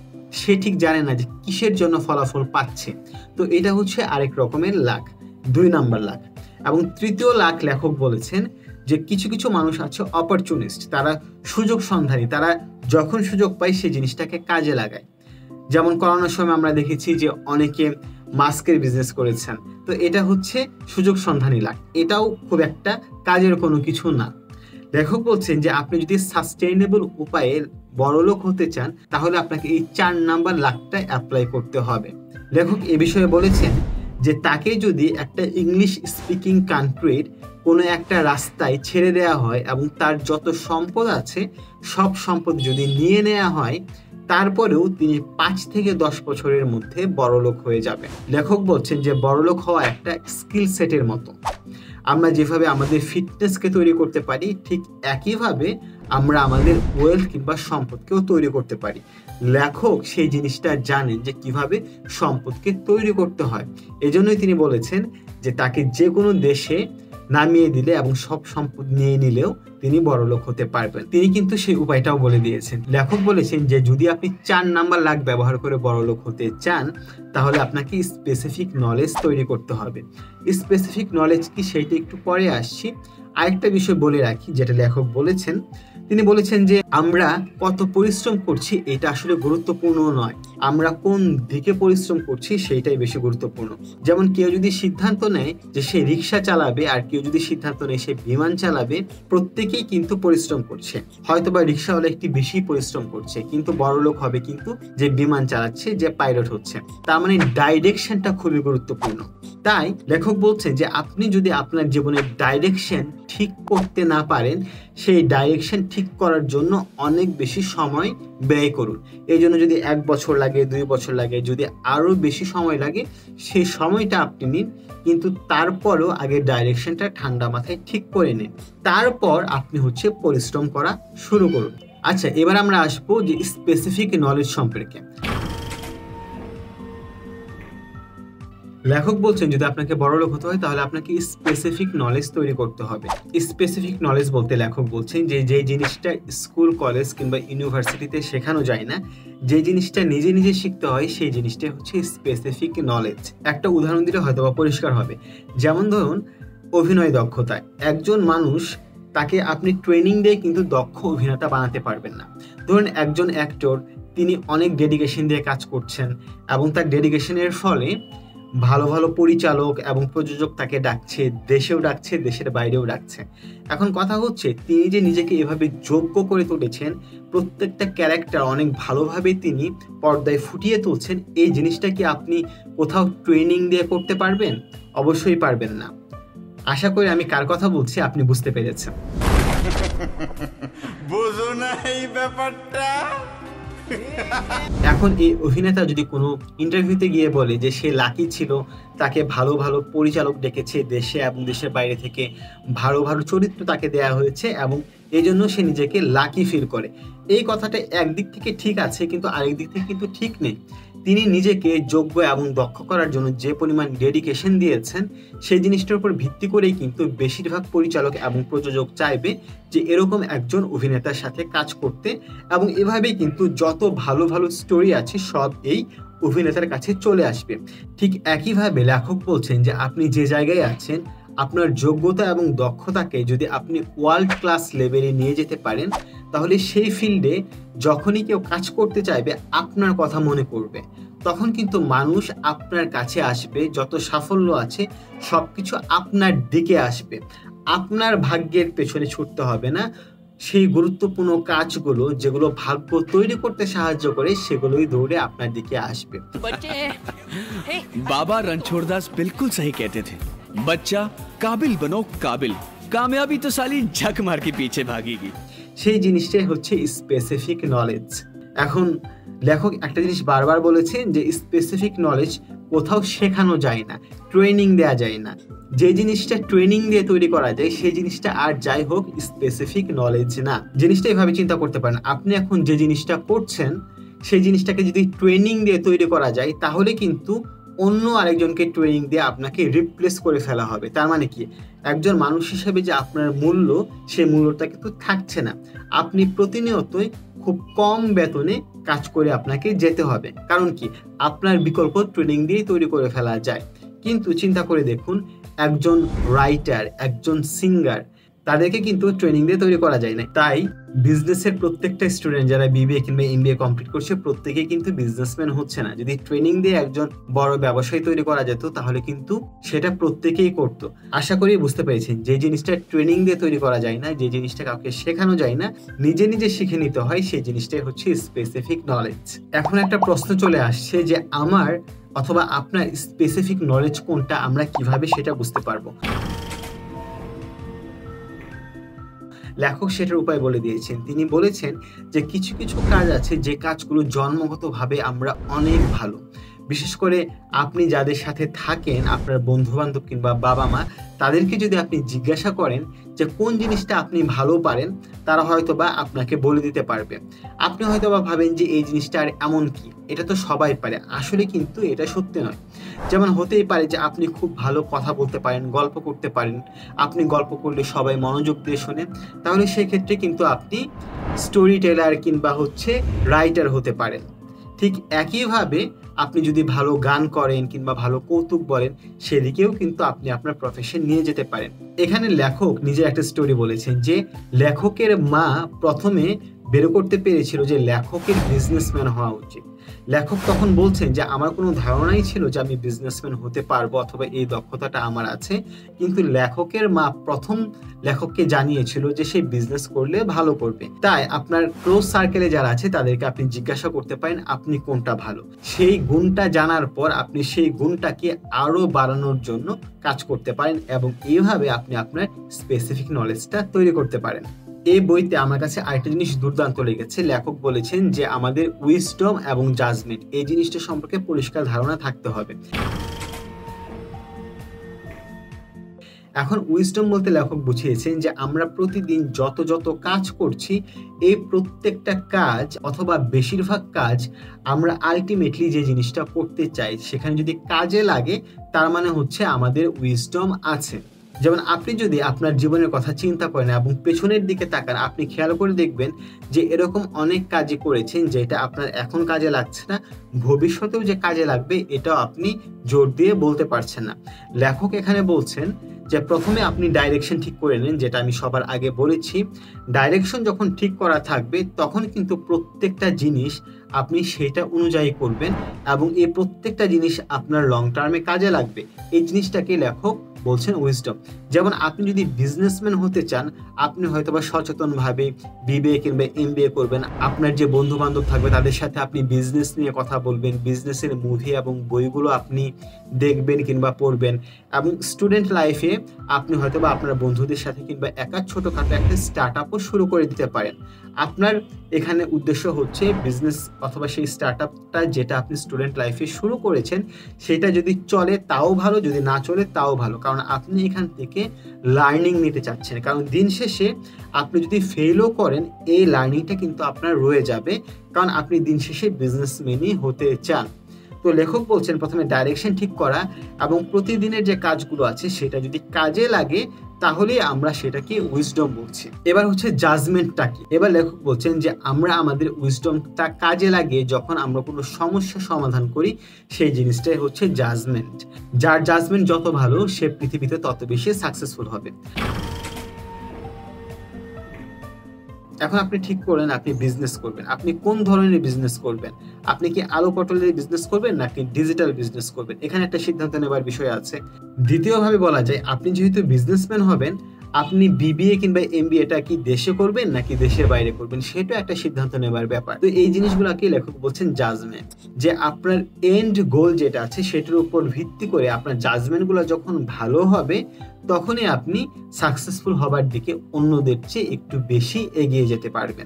সে ঠিক জানে না যে কিসের জন্য ফলাফল পাচ্ছে। তো এটা হচ্ছে আরেক রকমের লাক, দুই নাম্বার লাক। এবং তৃতীয় লাক লেখক বলেছেন যে কিছু কিছু মানুষ আছে অপরচুনিস্ট, তারা সুযোগ সন্ধানী, তারা যখন সুযোগ পায় সেই জিনিসটাকে কাজে লাগায়। যেমন করোনার সময় আমরা দেখেছি যে অনেকে মাস্কের বিজনেস করেছেন, তো এটা হচ্ছে সুযোগ সন্ধানী লাক, এটাও খুব একটা কাজের কোনো কিছু না। লেখক বলছেন যে আপনি যদি সাস্টেইনেবল উপায়ে বড়লোক হতে চান তাহলে আপনাকে এই চার নাম্বার লাকটা অ্যাপ্লাই করতে হবে। লেখক এ বিষয়ে বলেছেন যে তাকে যদি একটা ইংলিশ স্পিকিং কান্ট্রির কোনো একটা রাস্তায় ছেড়ে দেওয়া হয় এবং তার যত সম্পদ আছে সব সম্পদ যদি নিয়ে নেওয়া হয়, তারপরেও তিনি পাঁচ থেকে দশ বছরের মধ্যে বড়লোক হয়ে যাবে। লেখক বলছেন যে বড়লোক হওয়া একটা স্কিল সেটের মতো। আমরা যেভাবে আমাদের ফিটনেসকে তৈরি করতে পারি, ঠিক একইভাবে আমরা আমাদের ওয়েলথ কিংবা সম্পদকেও তৈরি করতে পারি। লেখক সেই জিনিসটা জানেন যে কিভাবে সম্পদকে তৈরি করতে হয়। এজন্যই তিনি বলেছেন যে তাকে যে কোনো দেশে নামিয়ে দিলে এবং সব সম্পদ নিয়ে নিলেও তিনি বড়লোক হতে পারবেন। তিনি কিন্তু সেই উপায়টাও বলে দিয়েছেন। লেখক বলেছেন যে যদি আপনি চার নাম্বার লাক ব্যবহার করে বড়লোক হতে চান তাহলে আপনাকে স্পেসিফিক নলেজ তৈরি করতে হবে। স্পেসিফিক নলেজ কি সেইটা একটু পরে আসছি। আরেকটা বিষয় বলে রাখি যেটা লেখক বলেছেন, তিনি বলেছেন যে আমরা কত পরিশ্রম করছি এটা আসলে গুরুত্বপূর্ণ নয়, আমরা কোন দিকে পরিশ্রম করছি সেইটাই বেশি গুরুত্বপূর্ণ। যেমন কেউ যদি সিদ্ধান্ত নেয় যে সে রিক্সা চালাবে আর কেউ যদি সিদ্ধান্ত নেয় সে বিমান চালাবে, প্রত্যেকেই কিন্তু পরিশ্রম করছে। হয়তোবা রিক্সাওয়ালা একটি বেশি পরিশ্রম করছে, কিন্তু বড়লোক হবে কিন্তু যে বিমান চালাচ্ছে, যে পাইলট হচ্ছে। তার মানে ডাইরেকশনটা খুবই গুরুত্বপূর্ণ। তাই লেখক বলছেন যে আপনি যদি আপনার জীবনের ডাইরেকশন ঠিক করতে না পারেন, সেই ডাইরেকশন ঠিক করার জন্য অনেক বেশি সময় ব্যয় করুন। এই জন্য যদি এক বছর লাগে, দুই বছর লাগে, যদি আরো বেশি সময় লাগে, সেই সময়টা আপনি নিন, কিন্তু তারপরও আগে ডাইরেকশনটা ঠান্ডা মাথায় ঠিক করে নিন, তারপর আপনি হচ্ছে পরিশ্রম করা শুরু করুন। আচ্ছা, এবার আমরা আসবো যে স্পেসিফিক নলেজ সম্পর্কে। লেখক বলছেন যদি আপনাকে বড়লোক হতে হয় তাহলে আপনাকে স্পেসিফিক নলেজ তৈরি করতে হবে। স্পেসিফিক নলেজ বলতে লেখক বলছেন যে যে জিনিসটা স্কুল কলেজ কিংবা ইউনিভার্সিটিতে শেখানো যায় না, যে জিনিসটা নিজে নিজে শিখতে হয়, সেই জিনিসটা হচ্ছে স্পেসিফিক নলেজ। একটা উদাহরণ দিলে হয়তো বা পরিষ্কার হবে। যেমন ধরুন অভিনয় দক্ষতা। একজন মানুষ তাকে আপনি ট্রেনিং দিয়ে কিন্তু দক্ষ অভিনেতা বানাতে পারবেন না। ধরুন একজন অ্যাক্টর, তিনি অনেক ডেডিকেশন দিয়ে কাজ করছেন এবং তার ডেডিকেশনের ফলে ভালো ভালো পরিচালক এবং প্রযোজক তাকে ডাকছে, দেশেও ডাকছে, দেশের বাইরেও ডাকছে। এখন কথা হচ্ছে তিনি যে নিজেকে এভাবে যোগ্য করে তুলেছেন, প্রত্যেকটা ক্যারেক্টার অনেক ভালোভাবে তিনি পর্দায় ফুটিয়ে তুলছেন, এই জিনিসটা কি আপনি কোথাও ট্রেনিং দিয়ে করতে পারবেন? অবশ্যই পারবেন না। আশা করি আমি কার কথা বলছি আপনি বুঝতে পেরেছেন। বুঝো না এই ব্যাপারটা। এখন এই অভিনেতা যদি কোনো ইন্টারভিউতে গিয়ে বলে যে সে লাকি ছিল, তাকে ভালো ভালো পরিচালক ডেকেছে দেশে এবং দেশের বাইরে থেকে, ভালো ভালো চরিত্র তাকে দেয়া হয়েছে এবং এই জন্য সে নিজেকে লাকি ফিল করে, এই কথাটা একদিক থেকে ঠিক আছে, কিন্তু আরেক দিক থেকে কিন্তু ঠিক নেই। তিনি নিজেকে যোগ্য এবং দক্ষ করার জন্য যে পরিমাণ ডেডিকেশন দিয়েছেন, সেই জিনিসটার উপর ভিত্তি করেই কিন্তু বেশিরভাগ পরিচালক এবং প্রযোজক চাইবে যে এরকম একজন অভিনেতার সাথে কাজ করতে, এবং এভাবেই কিন্তু যত ভালো ভালো স্টোরি আছে সব এই অভিনেতার কাছে চলে আসবে। ঠিক একইভাবে লেখক বলছেন যে আপনি যে জায়গায় আছেন, আপনার যোগ্যতা এবং দক্ষতাকে যদি আপনি ওয়ার্ল্ড ক্লাস লেভেলে নিয়ে যেতে পারেন, তাহলে সেই ফিল্ডে যখনই কেউ কাজ করতে চাইবে আপনার কথা মনে করবে, তখন কিন্তু মানুষ আপনার কাছে আসবে, যত সাফল্য আছে সবকিছু আপনার দিকে আসবে। আপনার ভাগ্যের পেছনে ছুটতে হবে না, সেই গুরুত্বপূর্ণ কাজগুলো যেগুলো ভাগ্য তৈরি করতে সাহায্য করে সেগুলোই দৌড়ে আপনার দিকে আসবে।
बाबा रणछोड़दास बिल्कुल सही कहते थे, बच्चा काबिल बनो काबिल, कामयाबी तो साली झक मार के पीछे भागेगी।
সেই জিনিসটাই হচ্ছে স্পেসিফিক নলেজ। এখন লেখক একটা জিনিস বারবার বলেছেন যে স্পেসিফিক নলেজ কোথাও শেখানো যায় না, ট্রেনিং দেওয়া যায় না। যে জিনিসটা ট্রেনিং দিয়ে তৈরি করা যায় সেই জিনিসটা আর যাই হোক স্পেসিফিক নলেজ না। জিনিসটা এভাবে চিন্তা করতে পারেন, আপনি এখন যে জিনিসটা করছেন সেই জিনিসটাকে যদি ট্রেনিং দিয়ে তৈরি করা যায়, তাহলে কিন্তু অন্য আরেকজনকে ট্রেনিং দিয়ে আপনাকে রিপ্লেস করে ফেলা হবে। তার মানে কি, একজন মানুষ হিসেবে যে আপনার মূল্য, সেই মূল্যটা কিন্তু থাকছে না। আপনি প্রতিনিয়তই খুব কম বেতনে কাজ করে আপনাকে যেতে হবে। কারণ কি, আপনার বিকল্প ট্রেনিং দিয়েই তৈরি করে ফেলা যায়। কিন্তু চিন্তা করে দেখুন, একজন রাইটার, একজন সিঙ্গার, তাদেরকে কিন্তু ট্রেনিং দিয়ে তৈরি করা যায় না। তাই বিজনেসের প্রত্যেকটা স্টুডেন্ট যারা বিবিএ কিংবা এমবিএ কমপ্লিট করছে, প্রত্যেকেই কিন্তু বিজনেসম্যান হচ্ছে না। যদি ট্রেনিং দিয়ে একজন বড় ব্যবসায়ী তৈরি করা যেত, তাহলে কিন্তু সেটা প্রত্যেকেই করতো। আশা করি বুঝতে পেরেছেন, যে জিনিসটা ট্রেনিং দিয়ে তৈরি করা যায় না, যে জিনিসটা কাউকে শেখানো যায় না, নিজে নিজে শিখে নিতে হয়, সেই জিনিসটাই হচ্ছে স্পেসিফিক নলেজ। এখন একটা প্রশ্ন চলে আসছে যে আমার অথবা আপনার স্পেসিফিক নলেজ কোনটা, আমরা কিভাবে সেটা বুঝতে পারবো? লেখক সেটার উপায় বলে দিয়েছেন। তিনি বলেছেন যে কিছু কিছু কাজ আছে যে কাজগুলো জন্মগতভাবে আমরা অনেক ভালো, বিশেষ করে আপনি যাদের সাথে থাকেন, আপনার বন্ধু বান্ধব কিংবা বাবা মা, তাদেরকে যদি আপনি জিজ্ঞাসা করেন যে কোন জিনিসটা আপনি ভালো পারেন, তারা হয়তো বা আপনাকে বলে দিতে পারবে। আপনি হয়তো বা ভাবেন যে এই জিনিসটা আর এমন কি, এটা তো সবাই পারে, আসলে কিন্তু এটা সত্যি নয়। যেমন হতেই পারে যে আপনি খুব ভালো কথা বলতে পারেন, গল্প করতে পারেন, আপনি গল্প করলে সবাই মনোযোগ দিয়ে শোনে, তাহলে সেক্ষেত্রে কিন্তু আপনি স্টোরি টেলার কিংবা হচ্ছে রাইটার হতে পারেন। ঠিক একইভাবে আপনি যদি ভালো গান করেন কিংবা ভালো কৌতুক বলেন, সেদিকেও কিন্তু আপনি আপনার প্রফেশন নিয়ে যেতে পারেন। এখানে লেখক নিজের একটা স্টোরি বলেছেন যে লেখকের মা প্রথমে বের করতে পেরেছিল যে লেখকের বিজনেসম্যান হওয়া উচিত। লেখক তখন বলছেন যে আমার কোনো ধারণাই ছিল যে আমি বিজনেসম্যান হতে পারবো অথবা এই দক্ষতাটা আমার আছে, কিন্তু লেখকের মা প্রথম লেখককে জানিয়েছিল যে সে বিজনেস করলে ভালো করবে। তাই আপনার ক্লোজ সার্কেলে যারা আছে তাদেরকে আপনি জিজ্ঞাসা করতে পারেন আপনি কোনটা ভালো, সেই গুণটা জানার পর আপনি সেই গুণটাকে আরো বাড়ানোর জন্য কাজ করতে পারেন, এবং এইভাবে আপনি আপনার স্পেসিফিক নলেজটা তৈরি করতে পারেন। এই বইতে আমার কাছে আরেকটা জিনিস দুর্দান্ত লেগেছে। লেখক বলেছেন যে আমাদের উইজডম এবং জাজমেন্ট, এই জিনিসটা সম্পর্কে পরিষ্কার ধারণা থাকতে হবে। এখন উইজডম বলতে লেখক বুঝিয়েছেন যে আমরা প্রতিদিন যত যত কাজ করছি এই প্রত্যেকটা কাজ অথবা বেশিরভাগ কাজ আমরা আলটিমেটলি যে জিনিসটা করতে চাই সেখানে যদি কাজে লাগে তার মানে হচ্ছে আমাদের উইজডম আছে। যেমন আপনি যদি আপনার জীবনের কথা চিন্তা করেন এবং পেছনের দিকে তাকান, আপনি খেয়াল করে দেখবেন যে এরকম অনেক কাজই করেছেন যেটা আপনার এখন কাজে লাগছে না, ভবিষ্যতেও যে কাজে লাগবে এটাও আপনি জোর দিয়ে বলতে পারছেন না। লেখক এখানে বলছেন যে প্রথমে আপনি ডাইরেকশন ঠিক করে নেন, যেটা আমি সবার আগে বলেছি। ডাইরেকশন যখন ঠিক করা থাকবে তখন কিন্তু প্রত্যেকটা জিনিস আপনি সেটা অনুযায়ী করবেন এবং এই প্রত্যেকটা জিনিস আপনার লং টার্মে কাজে লাগবে। এই জিনিসটাকে লেখক বলছেন উইজডম। যেমন আপনি যদি বিজনেসম্যান হতে চান, আপনি হয়তোবা সচেতনভাবে বিবিএ কিংবা এমবিএ করবেন, আপনার যে বন্ধু বান্ধব থাকবে তাদের সাথে আপনি বিজনেস নিয়ে কথা বলবেন, বিজনেসের মুভি এবং বইগুলো আপনি দেখবেন কিংবা পড়বেন, এবং স্টুডেন্ট লাইফে আপনি হয়তোবা আপনার বন্ধুদের সাথে কিংবা একা ছোটোখাটো একটা স্টার্ট আপও শুরু করে দিতে পারেন। আপনার এখানে উদ্দেশ্য হচ্ছে বিজনেস অথবা সেই স্টার্ট আপটা যেটা আপনি স্টুডেন্ট লাইফে শুরু করেছেন সেটা যদি চলে তাও ভালো, যদি না চলে তাও ভালো, কারণ আপনি এখান থেকে লার্নিং নিতে চাচ্ছেন। কারণ দিন শেষে আপনি যদি ফেলও করেন এই লার্নিংটা কিন্তু আপনার রয়ে যাবে, কারণ আপনি দিন শেষে বিজনেসম্যানই হতে চান। তো লেখক বলছেন প্রথমে ডাইরেকশন ঠিক করা এবং প্রতিদিনের যে কাজগুলো আছে সেটা যদি কাজে লাগে তাহলে আমরা সেটাকে উইজডম বলছি। এবার হচ্ছে জাজমেন্টটা কি। এবার লেখক বলছেন যে আমরা আমাদের উইজডমটা কাজে লাগিয়ে যখন আমরা কোনো সমস্যা সমাধান করি সেই জিনিসটাই হচ্ছে জাজমেন্ট। যার জাজমেন্ট যত ভালো সে পৃথিবীতে তত বেশি সাকসেসফুল হবে। এখন আপনি ঠিক করেন আপনি বিজনেস করবেন, আপনি কোন ধরনের বিজনেস করবেন। আপনি কি আলু পটলের বিজনেস করবেন নাকি ডিজিটাল বিজনেস করবেন, এখানে একটা সিদ্ধান্ত নেবার বিষয় আছে। দ্বিতীয়ভাবে বলা যায় আপনি যেহেতু বিজনেসম্যান হবেন, আপনি বিবিএ কিংবা এমবিএটা কি দেশে করবেন নাকি দেশের বাইরে করবেন সেটা একটা সিদ্ধান্ত নেবার ব্যাপার। তো এই জিনিসগুলোকে লেখক বলছেন জাজমেন্ট, যে আপনার এন্ড গোল যেটা আছে সেটার উপর ভিত্তি করে আপনার জাজমেন্টগুলো যখন ভালো হবে তখনই আপনি সাকসেসফুল হবার দিকে অন্যদের চেয়ে একটু বেশি এগিয়ে যেতে পারবেন।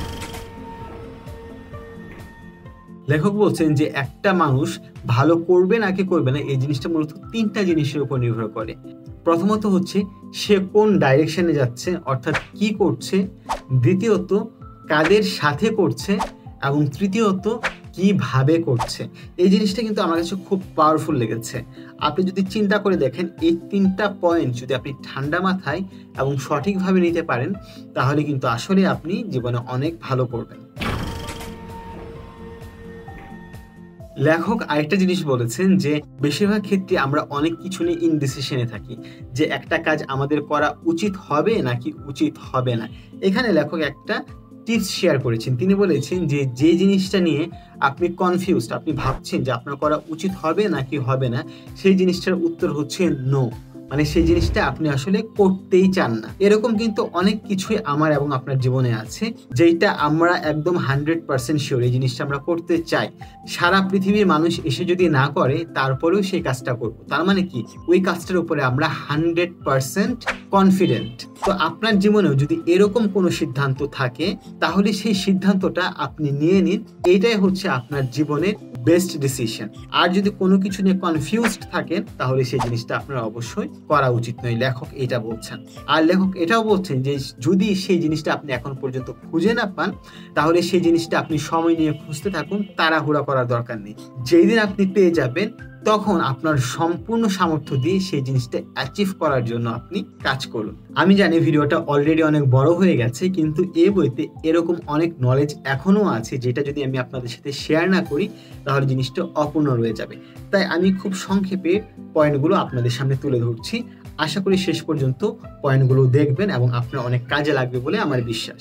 লেখক বলছেন যে একটা মানুষ ভালো করবে নাকি করবে না এই জিনিসটা মূলত তিনটা জিনিসের উপর নির্ভর করে। প্রথমত হচ্ছে সে কোন ডাইরেকশনে যাচ্ছে অর্থাৎ কি করছে, দ্বিতীয়ত কাদের সাথে করছে এবং তৃতীয়ত কিভাবে করছে। এই জিনিসটা কিন্তু আমার কাছে খুব পাওয়ারফুল লেগেছে। আপনি যদি চিন্তা করে দেখেন এই তিনটা পয়েন্ট যদি আপনি ঠান্ডা মাথায় এবং সঠিকভাবে নিতে পারেন তাহলে কিন্তু আসলে আপনি জীবনে অনেক ভালো করবেন। লেখক আরেকটা জিনিস বলেছেন যে বেশিরভাগ ক্ষেত্রে আমরা অনেক কিছু নিয়ে ইনডিসিশনে থাকি, যে একটা কাজ আমাদের করা উচিত হবে নাকি উচিত হবে না। এখানে লেখক একটা টিপস শেয়ার করেছেন। তিনি বলেছেন যে যে জিনিসটা নিয়ে আপনি কনফিউজড, আপনি ভাবছেন যে আপনার করা উচিত হবে নাকি হবে না, সেই জিনিসটার উত্তর হচ্ছে নো, মানে সেই জিনিসটা আপনি আসলে করতেই চান না। এরকম কিন্তু অনেক কিছুই আমার এবং আপনার জীবনে আছে যেটা আমরা একদম হান্ড্রেড পার্সেন্ট শিওর এই জিনিসটা আমরা করতে চাই। সারা পৃথিবীর মানুষ এসে যদি না করে তারপরেও সেই কাজটা করবো, তার মানে কি ওই কাজটার উপরে আমরা হান্ড্রেড পার্সেন্ট কনফিডেন্ট। তো আপনার জীবনেও যদি এরকম কোনো সিদ্ধান্ত থাকে তাহলে সেই সিদ্ধান্তটা আপনি নিয়ে নিন, এইটাই হচ্ছে আপনার জীবনের বেস্ট ডিসিশন। আর যদি কোনো কিছু নিয়ে কনফিউজড থাকেন তাহলে সেই জিনিসটা আপনার অবশ্যই করা উচিত নয়, লেখক এটা বলছেন। আর লেখক এটাও বলছেন যে যদি সেই জিনিসটা আপনি এখন পর্যন্ত খুঁজে না পান তাহলে সেই জিনিসটা আপনি সময় নিয়ে খুঁজতে থাকুন, তাড়াহুড়া করার দরকার নেই। যেই দিন আপনি পেয়ে যাবেন তখন আপনার সম্পূর্ণ সামর্থ্য দিয়ে সেই জিনিসটা অ্যাচিভ করার জন্য আপনি কাজ করুন। আমি জানি ভিডিওটা অলরেডি অনেক বড় হয়ে গেছে, কিন্তু এই বইতে এরকম অনেক নলেজ এখনো আছে যেটা যদি আমি আপনাদের সাথে শেয়ার না করি তাহলে জিনিসটা অপূর্ণ রয়ে যাবে। তাই আমি খুব সংক্ষেপে পয়েন্টগুলো আপনাদের সামনে তুলে ধরছি। আশা করি শেষ পর্যন্ত পয়েন্টগুলো দেখবেন এবং আপনার অনেক কাজে লাগবে বলে আমার বিশ্বাস।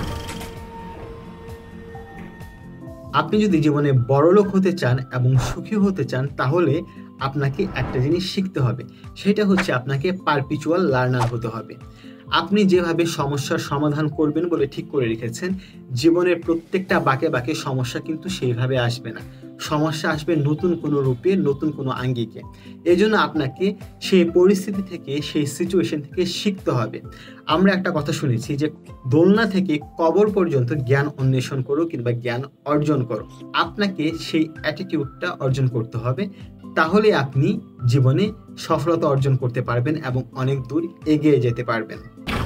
আপনি যদি জীবনে বড়লোক হতে চান এবং সুখী হতে চান তাহলে আপনাকে একটা জিনিস শিখতে হবে, সেটা হচ্ছে আপনাকে পারপিচুয়াল লার্নার হতে হবে। আপনি যেভাবে সমস্যার সমাধান করবেন বলে ঠিক করে রেখেছেন, জীবনের প্রত্যেকটা বাঁকে বাঁকে সমস্যা কিন্তু সেইভাবে আসবে না। সমস্যা আসবে নতুন কোনো রূপে, নতুন কোনো আঙ্গিকে। এজন্য আপনাকে সেই পরিস্থিতি থেকে, সেই সিচুয়েশন থেকে শিখতে হবে। আমরা একটা কথা শুনেছি যে দোলনা থেকে কবর পর্যন্ত জ্ঞান অন্বেষণ করো কিংবা জ্ঞান অর্জন করো। আপনাকে সেই অ্যাটিটিউডটা অর্জন করতে হবে, তাহলে আপনি জীবনে সফলতা অর্জন করতে পারবেন এবং অনেক দূর এগিয়ে যেতে পারবেন।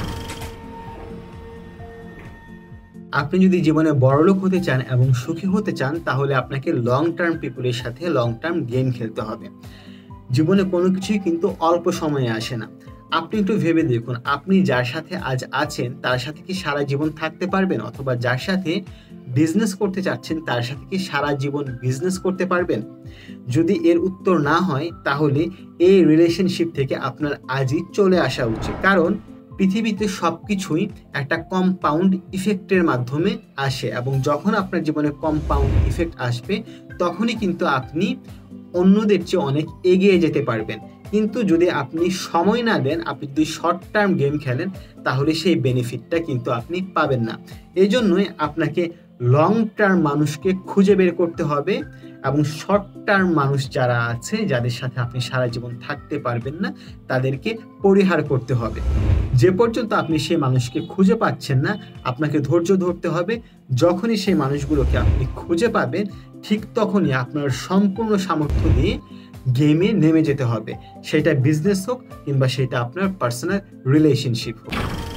আপনি যদি জীবনে বড়লোক হতে চান এবং সুখী হতে চান তাহলে আপনাকে লং টার্ম পিপলের সাথে লং টার্ম গেম খেলতে হবে। জীবনে কোনো কিছুই কিন্তু অল্প সময়ে আসে না। আপনি একটু ভেবে দেখুন, আপনি যার সাথে আজ আছেন তার সাথে কি সারা জীবন থাকতে পারবেন, অথবা যার সাথে বিজনেস করতে চাচ্ছেন তার সাথে কি সারা জীবন বিজনেস করতে পারবেন? যদি এর উত্তর না হয় তাহলে এই রিলেশনশিপ থেকে আপনার আজই চলে আসা উচিত। কারণ পৃথিবীতে সবকিছুই একটা কম্পাউন্ড ইফেক্টের মাধ্যমে আসে, এবং যখন আপনার জীবনে কম্পাউন্ড ইফেক্ট আসবে তখনই কিন্তু আপনি অন্যদের চেয়ে অনেক এগিয়ে যেতে পারবেন। কিন্তু যদি আপনি সময় না দেন, আপনি যদি শর্ট টার্ম গেম খেলেন তাহলে সেই বেনিফিটটা কিন্তু আপনি পাবেন না। এই জন্যই আপনাকে লং টার্ম মানুষকে খুঁজে বের করতে হবে, এবং শর্ট টার্ম মানুষ যারা আছে যাদের সাথে আপনি সারা জীবন থাকতে পারবেন না তাদেরকে পরিহার করতে হবে। যে পর্যন্ত আপনি সেই মানুষকে খুঁজে পাচ্ছেন না আপনাকে ধৈর্য ধরতে হবে। যখনই সেই মানুষগুলোকে আপনি খুঁজে পাবেন ঠিক তখনই আপনার সম্পূর্ণ সামর্থ্য দিয়ে গেমে নেমে যেতে হবে, সেটা বিজনেস হোক কিংবা সেটা আপনার পার্সোনাল রিলেশনশিপ হোক।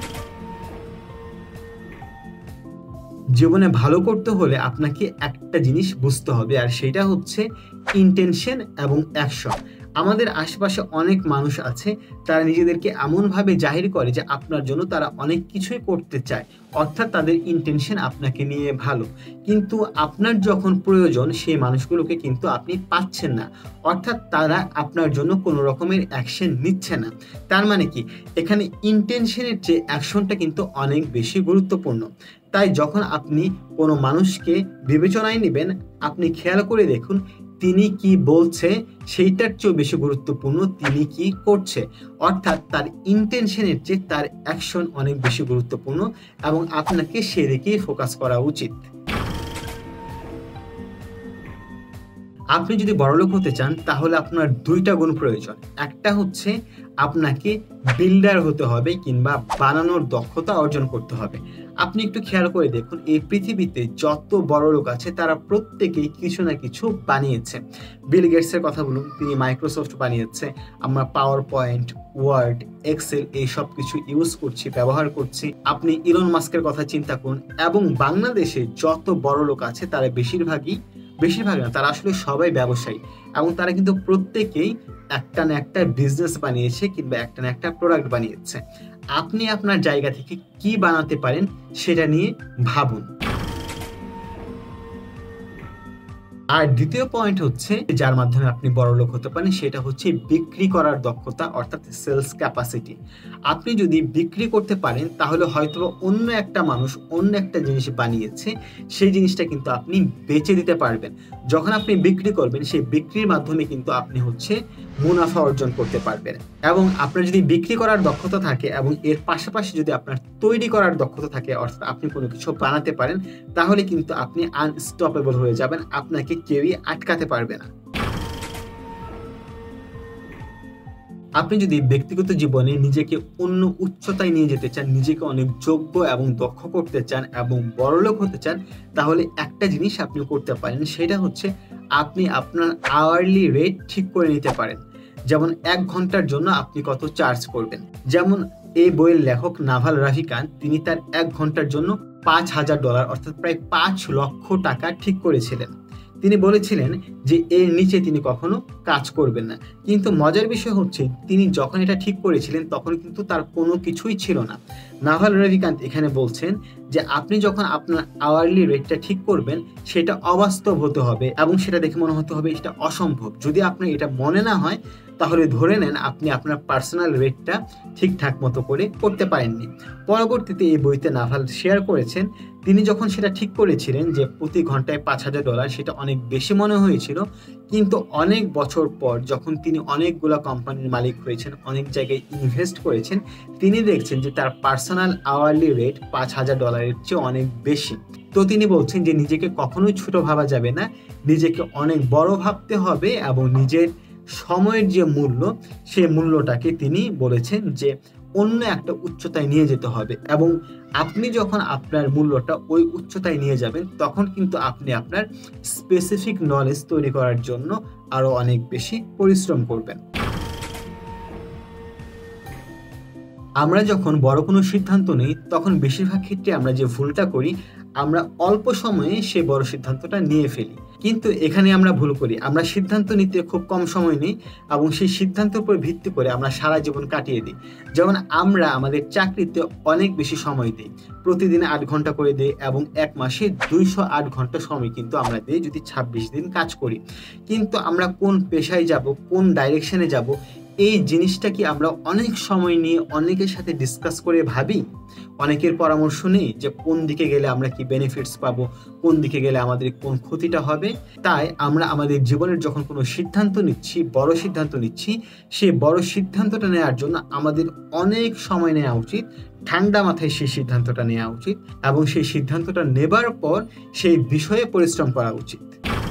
জীবনে ভালো করতে হলে আপনাকে একটা জিনিস বুঝতে হবে, আর সেটা হচ্ছে ইন্টেনশন এবং অ্যাকশন। আমাদের আশেপাশে অনেক মানুষ আছে তারা নিজেদেরকে এমনভাবে জাহির করে যে আপনার জন্য তারা অনেক কিছুই করতে চায়, অর্থাৎ তাদের ইন্টেনশন আপনাকে নিয়ে ভালো, কিন্তু আপনার যখন প্রয়োজন সেই মানুষগুলোকে কিন্তু আপনি পাচ্ছেন না, অর্থাৎ তারা আপনার জন্য কোনো রকমের অ্যাকশন নিচ্ছে না। তার মানে কি, এখানে ইন্টেনশনের চেয়ে অ্যাকশনটা কিন্তু অনেক বেশি গুরুত্বপূর্ণ। তাই যখন আপনি কোনো মানুষকে বিবেচনায় নেবেন আপনি খেয়াল করে দেখুন তিনি কি বলছে সেইটার চেয়েও বেশি গুরুত্বপূর্ণ তিনি কি করছে, অর্থাৎ তার ইন্টেনশনের চেয়ে তার অ্যাকশন অনেক বেশি গুরুত্বপূর্ণ, এবং আপনাকে সেদিকেই ফোকাস করা উচিত। আপনি যদি বড়লোক হতে চান তাহলে আপনার দুইটা গুণ প্রয়োজন। একটা হচ্ছে আপনাকে বিল্ডার হতে হবে কিংবা বানানোর দক্ষতা অর্জন করতে হবে। আপনি একটু খেয়াল করে দেখুন এই পৃথিবীতে যত বড়লোক আছে তারা প্রত্যেকেই কিছু না কিছু বানিয়েছে। বিল গেটসের কথা বলুন, তিনি মাইক্রোসফট বানিয়েছে। আমরা পাওয়ার পয়েন্ট, ওয়ার্ড, এক্সেল এই সব কিছু ইউজ করছি, ব্যবহার করছি। আপনি ইলন মাস্কের কথা চিন্তা করুন, এবং বাংলাদেশে যত বড়লোক আছে তারা বেশিরভাগই বেশিরভাগ না তারা আসলে সবাই ব্যবসায়ী, এবং তারা কিন্তু প্রত্যেকেই একটা না একটা বিজনেস বানিয়েছে কিংবা একটা না একটা প্রোডাক্ট বানিয়েছে। আপনি আপনার জায়গা থেকে কি বানাতে পারেন সেটা নিয়ে ভাবুন। আর দ্বিতীয় পয়েন্ট হচ্ছে যার মাধ্যমে আপনি বড়লোক হতে পারেন সেটা হচ্ছে বিক্রি করার দক্ষতা, অর্থাৎ সেলস ক্যাপাসিটি। আপনি যদি বিক্রি করতে পারেন তাহলে হয়তো অন্য একটা মানুষ অন্য একটা জিনিস বানিয়েছে সেই জিনিসটা কিন্তু আপনি বেচে দিতে পারবেন। যখন আপনি বিক্রি করবেন সেই বিক্রির মাধ্যমে কিন্তু আপনি হচ্ছে মুনাফা অর্জন করতে পারবেন। এবং আপনার যদি বিক্রি করার দক্ষতা থাকে এবং এর পাশাপাশি যদি আপনার তৈরি করার দক্ষতা থাকে, অর্থাৎ আপনি কোনো কিছু বানাতে পারেন, তাহলে কিন্তু আপনি আনস্টপেবল হয়ে যাবেন, আপনাকে কেউই আটকাতে পারবে না। আপনি যদি ব্যক্তিগত জীবনে নিজেকে অন্য উচ্চতায় নিয়ে যেতে চান, নিজেকে অনেক যোগ্য এবং দক্ষ করতে চান এবং বড়লোক হতে চান, তাহলে একটা জিনিস আপনি করতে পারেন, সেটা হচ্ছে আপনি আপনার আওয়ারলি রেট ঠিক করে নিতে পারেন। যেমন এক ঘন্টার জন্য আপনি কত চার্জ করবেন। যেমন এই বইয়ের লেখক নাভাল রাভিকান্ত তিনি তার এক ঘন্টার জন্য পাঁচ হাজার ডলার অর্থাৎ প্রায় পাঁচ লক্ষ টাকা ঠিক করেছিলেন। তিনি বলেছিলেন যে এর নিচে তিনি কখনো কাজ করবেন না। কিন্তু মজার বিষয় হচ্ছে তিনি যখন এটা ঠিক করেছিলেন তখন কিন্তু তার কোনো কিছুই ছিল না। নাভাল রাভিকান্ত এখানে বলছেন যে আপনি যখন আপনার আওয়ারলি রেটটা ঠিক করবেন সেটা অবাস্তব হতে হবে এবং সেটা দেখে মনে হতে হবে এটা অসম্ভব। যদি আপনার এটা মনে না হয় তাহলে ধরে নেন আপনি আপনার পার্সোনাল রেটটা ঠিকঠাক মতো করে করতে পারেননি। পরবর্তীতে এই বইতে নাভাল শেয়ার করেছেন তিনি যখন সেটা ঠিক করেছিলেন যে প্রতি ঘন্টায় পাঁচ হাজার ডলার, সেটা অনেক বেশি মনে হয়েছিল, কিন্তু অনেক বছর পর যখন তিনি অনেকগুলো কোম্পানির মালিক হয়েছেন, অনেক জায়গায় ইনভেস্ট করেছেন, তিনি দেখছেন যে তার পার্সোনাল আওয়ারলি রেট পাঁচ হাজার ডলারের চেয়ে অনেক বেশি। তো তিনি বলছেন যে নিজেকে কখনোই ছোট ভাবা যাবে না, নিজেকে অনেক বড় ভাবতে হবে এবং নিজের সময়ের যে মূল্য সেই মূল্যটাকে তিনি বলেছেন যে অন্য একটা উচ্চতায় নিয়ে যেতে হবে। এবং আপনি যখন আপনার মূল্যটা ওই উচ্চতায় নিয়ে যাবেন, তখন কিন্তু আপনি আপনার স্পেসিফিক নলেজ তৈরি করার জন্য আরো অনেক বেশি পরিশ্রম করবেন। আমরা যখন বড় কোনো সিদ্ধান্ত নিই, তখন বেশিরভাগ ক্ষেত্রে আমরা যে ভুলটা করি, আমরা অল্প সময়ে সেই বড় সিদ্ধান্তটা নিয়ে ফেলি। কিন্তু এখানে আমরা ভুল করি, আমরা সিদ্ধান্ত নিতে খুব কম সময় নিই এবং সেই সিদ্ধান্তের উপর ভিত্তি করে আমরা সারা জীবন কাটিয়ে দিই। যেমন আমরা আমাদের চাকরিতে অনেক বেশি সময় দিই, প্রতিদিন আট ঘন্টা করে দিই এবং এক মাসে দুইশো আট ঘন্টা সময় কিন্তু আমরা দিই যদি ছাব্বিশ দিন কাজ করি। কিন্তু আমরা কোন পেশায় যাব, কোন ডাইরেকশনে যাব, এই জিনিসটা কি আমরা অনেক সময় নিয়ে অনেকের সাথে ডিসকাস করে ভাবি? অনেকের পরামর্শ নেই যে কোন দিকে গেলে আমরা কি বেনিফিটস পাবো, কোন দিকে গেলে আমাদের কোন ক্ষতিটা হবে। তাই আমরা আমাদের জীবনের যখন কোনো সিদ্ধান্ত নিচ্ছি, বড় সিদ্ধান্ত নিচ্ছি, সেই বড় সিদ্ধান্তটা নেওয়ার জন্য আমাদের অনেক সময় নেওয়া উচিত, ঠান্ডা মাথায় সেই সিদ্ধান্তটা নেওয়া উচিত এবং সেই সিদ্ধান্তটা নেবার পর সেই বিষয়ে পরিশ্রম করা উচিত।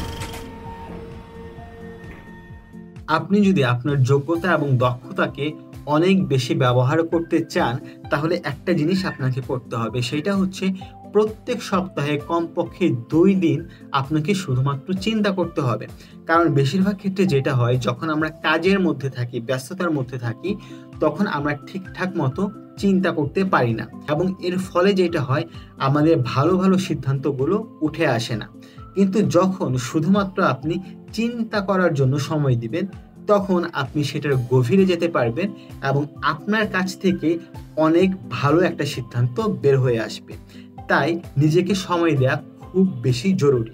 আপনি যদি আপনার যোগ্যতা এবং দক্ষতাকে অনেক বেশি ব্যবহার করতে চান, তাহলে একটা জিনিস আপনাকে করতে হবে, সেটা হচ্ছে প্রত্যেক সপ্তাহে কমপক্ষে দুই দিন আপনাকে শুধুমাত্র চিন্তা করতে হবে। কারণ বেশিরভাগ ক্ষেত্রে যেটা হয়, যখন আমরা কাজের মধ্যে থাকি, ব্যস্ততার মধ্যে থাকি, তখন আমরা ঠিকঠাক মতো চিন্তা করতে পারি না এবং এর ফলে যেটা হয়, আমাদের ভালো ভালো সিদ্ধান্তগুলো উঠে আসে না। কিন্তু যখন শুধুমাত্র আপনি চিন্তা করার জন্য সময় দিবেন, তখন আপনি সেটার গভীরে যেতে পারবেন এবং আপনার কাছ থেকে অনেক ভালো একটা সিদ্ধান্ত বের হয়ে আসবে। তাই নিজেকে সময় দেওয়া খুব বেশি জরুরি।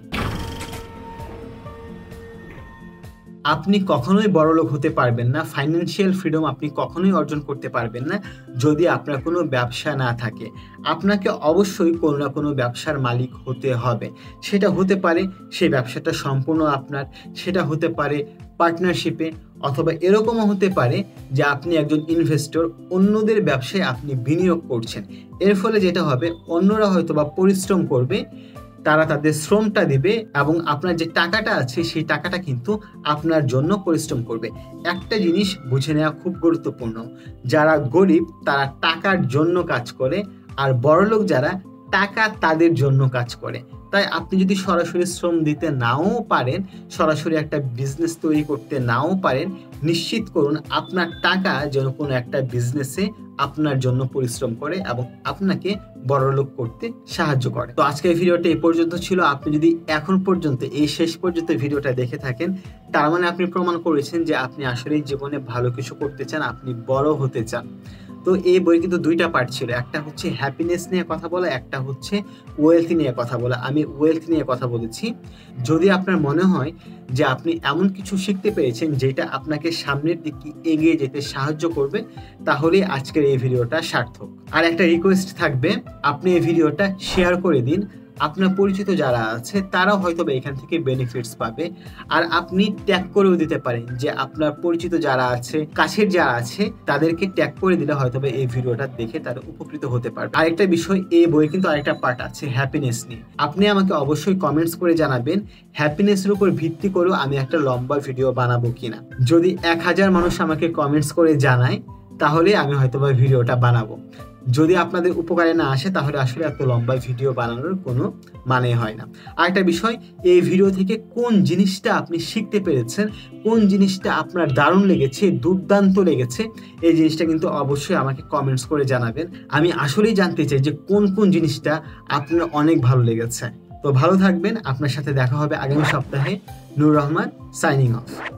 আপনি কখনোই বড়লোক হতে পারবেন না, ফাইন্যান্সিয়াল ফ্রিডম আপনি কখনোই অর্জন করতে পারবেন না যদি আপনার কোনো ব্যবসা না থাকে। আপনাকে অবশ্যই কোনো না কোনো ব্যবসার মালিক হতে হবে। সেটা হতে পারে সেই ব্যবসাটা সম্পূর্ণ আপনার, সেটা হতে পারে পার্টনারশিপে, অথবা এরকমও হতে পারে যে আপনি একজন ইনভেস্টর, অন্যদের ব্যবসায় আপনি বিনিয়োগ করছেন। এর ফলে যেটা হবে, অন্যরা হয়তো বা পরিশ্রম করবে, তারা তাদের শ্রমটা দিবে এবং আপনার যে টাকাটা আছে সেই টাকাটা কিন্তু আপনার জন্য পরিশ্রম করবে। একটা জিনিস বুঝে নেওয়া খুব গুরুত্বপূর্ণ, যারা গরিব তারা টাকার জন্য কাজ করে, আর বড়লোক যারা টাকা তাদের জন্য কাজ করে। তাই আপনি যদি সরাসরি শ্রম দিতে নাও পারেন, সরাসরি একটা বিজনেস তৈরি করতে নাও পারেন, নিশ্চিত করুন আপনার টাকা যেন কোনো একটা বিজনেসে আপনার জন্য পরিশ্রম করে এবং আপনাকে বড়লোক করতে সাহায্য করে। তো আজকের ভিডিওটা এই পর্যন্ত ছিল। আপনি যদি এখন পর্যন্ত এই শেষ পর্যন্ত ভিডিওটা দেখে থাকেন, তার মানে আপনি প্রমাণ করেছেন যে আপনি আসলে জীবনে ভালো কিছু করতে চান, আপনি বড় হতে চান। তো এই বই কিন্তু দুইটা পার্ট ছিল, একটা হচ্ছে হ্যাপিনেস নিয়ে কথা বলা, একটা হচ্ছে ওয়েলথ নিয়ে কথা বলা। আমি ওয়েলথ নিয়ে কথা বলেছি। যদি আপনার মনে হয় যে আপনি এমন কিছু শিখতে পেরেছেন যেটা আপনাকে সামনের দিকে এগিয়ে যেতে সাহায্য করবে, তাহলে আজকের এই ভিডিওটা সার্থক। আর একটা রিকোয়েস্ট থাকবে, আপনি এই ভিডিওটা শেয়ার করে দিন। আপনার পরিচিত যারা আছে তারাও হয়তো এখান থেকে বেনিফিটস পাবে। আর আপনি ট্যাগ করেও দিতে পারেন যে আপনার পরিচিত যারা আছে, কাছের যারা আছে, তাদেরকে ট্যাগ করে দিলে হয়তো এই ভিডিওটা দেখে তারা উপকৃত হতে পারবে। আরেকটা বিষয়, এই বই কিন্তু আরেকটা পার্ট আছে হ্যাপিনেস নিয়ে। আপনি আমাকে অবশ্যই কমেন্টস করে জানাবেন হ্যাপিনেসের উপর ভিত্তি করেও আমি একটা লম্বা ভিডিও বানাবো কিনা। যদি এক হাজার মানুষ আমাকে কমেন্টস করে জানায়, তাহলে আমি হয়তো ভিডিওটা বানাবো। যদি আপনাদের উপকারে না আসে, তাহলে আসলে এত লম্বা ভিডিও বানানোর কোনো মানে হয় না। আরেকটা বিষয়, এই ভিডিও থেকে কোন জিনিসটা আপনি শিখতে পেরেছেন, কোন জিনিসটা আপনার দারুণ লেগেছে, দুর্দান্ত লেগেছে, এই জিনিসটা কিন্তু অবশ্যই আমাকে কমেন্টস করে জানাবেন। আমি আসলেই জানতে চাই যে কোন কোন জিনিসটা আপনার অনেক ভালো লেগেছে। তো ভালো থাকবেন, আপনার সাথে দেখা হবে আগামী সপ্তাহে। Noor Rahman, signing of.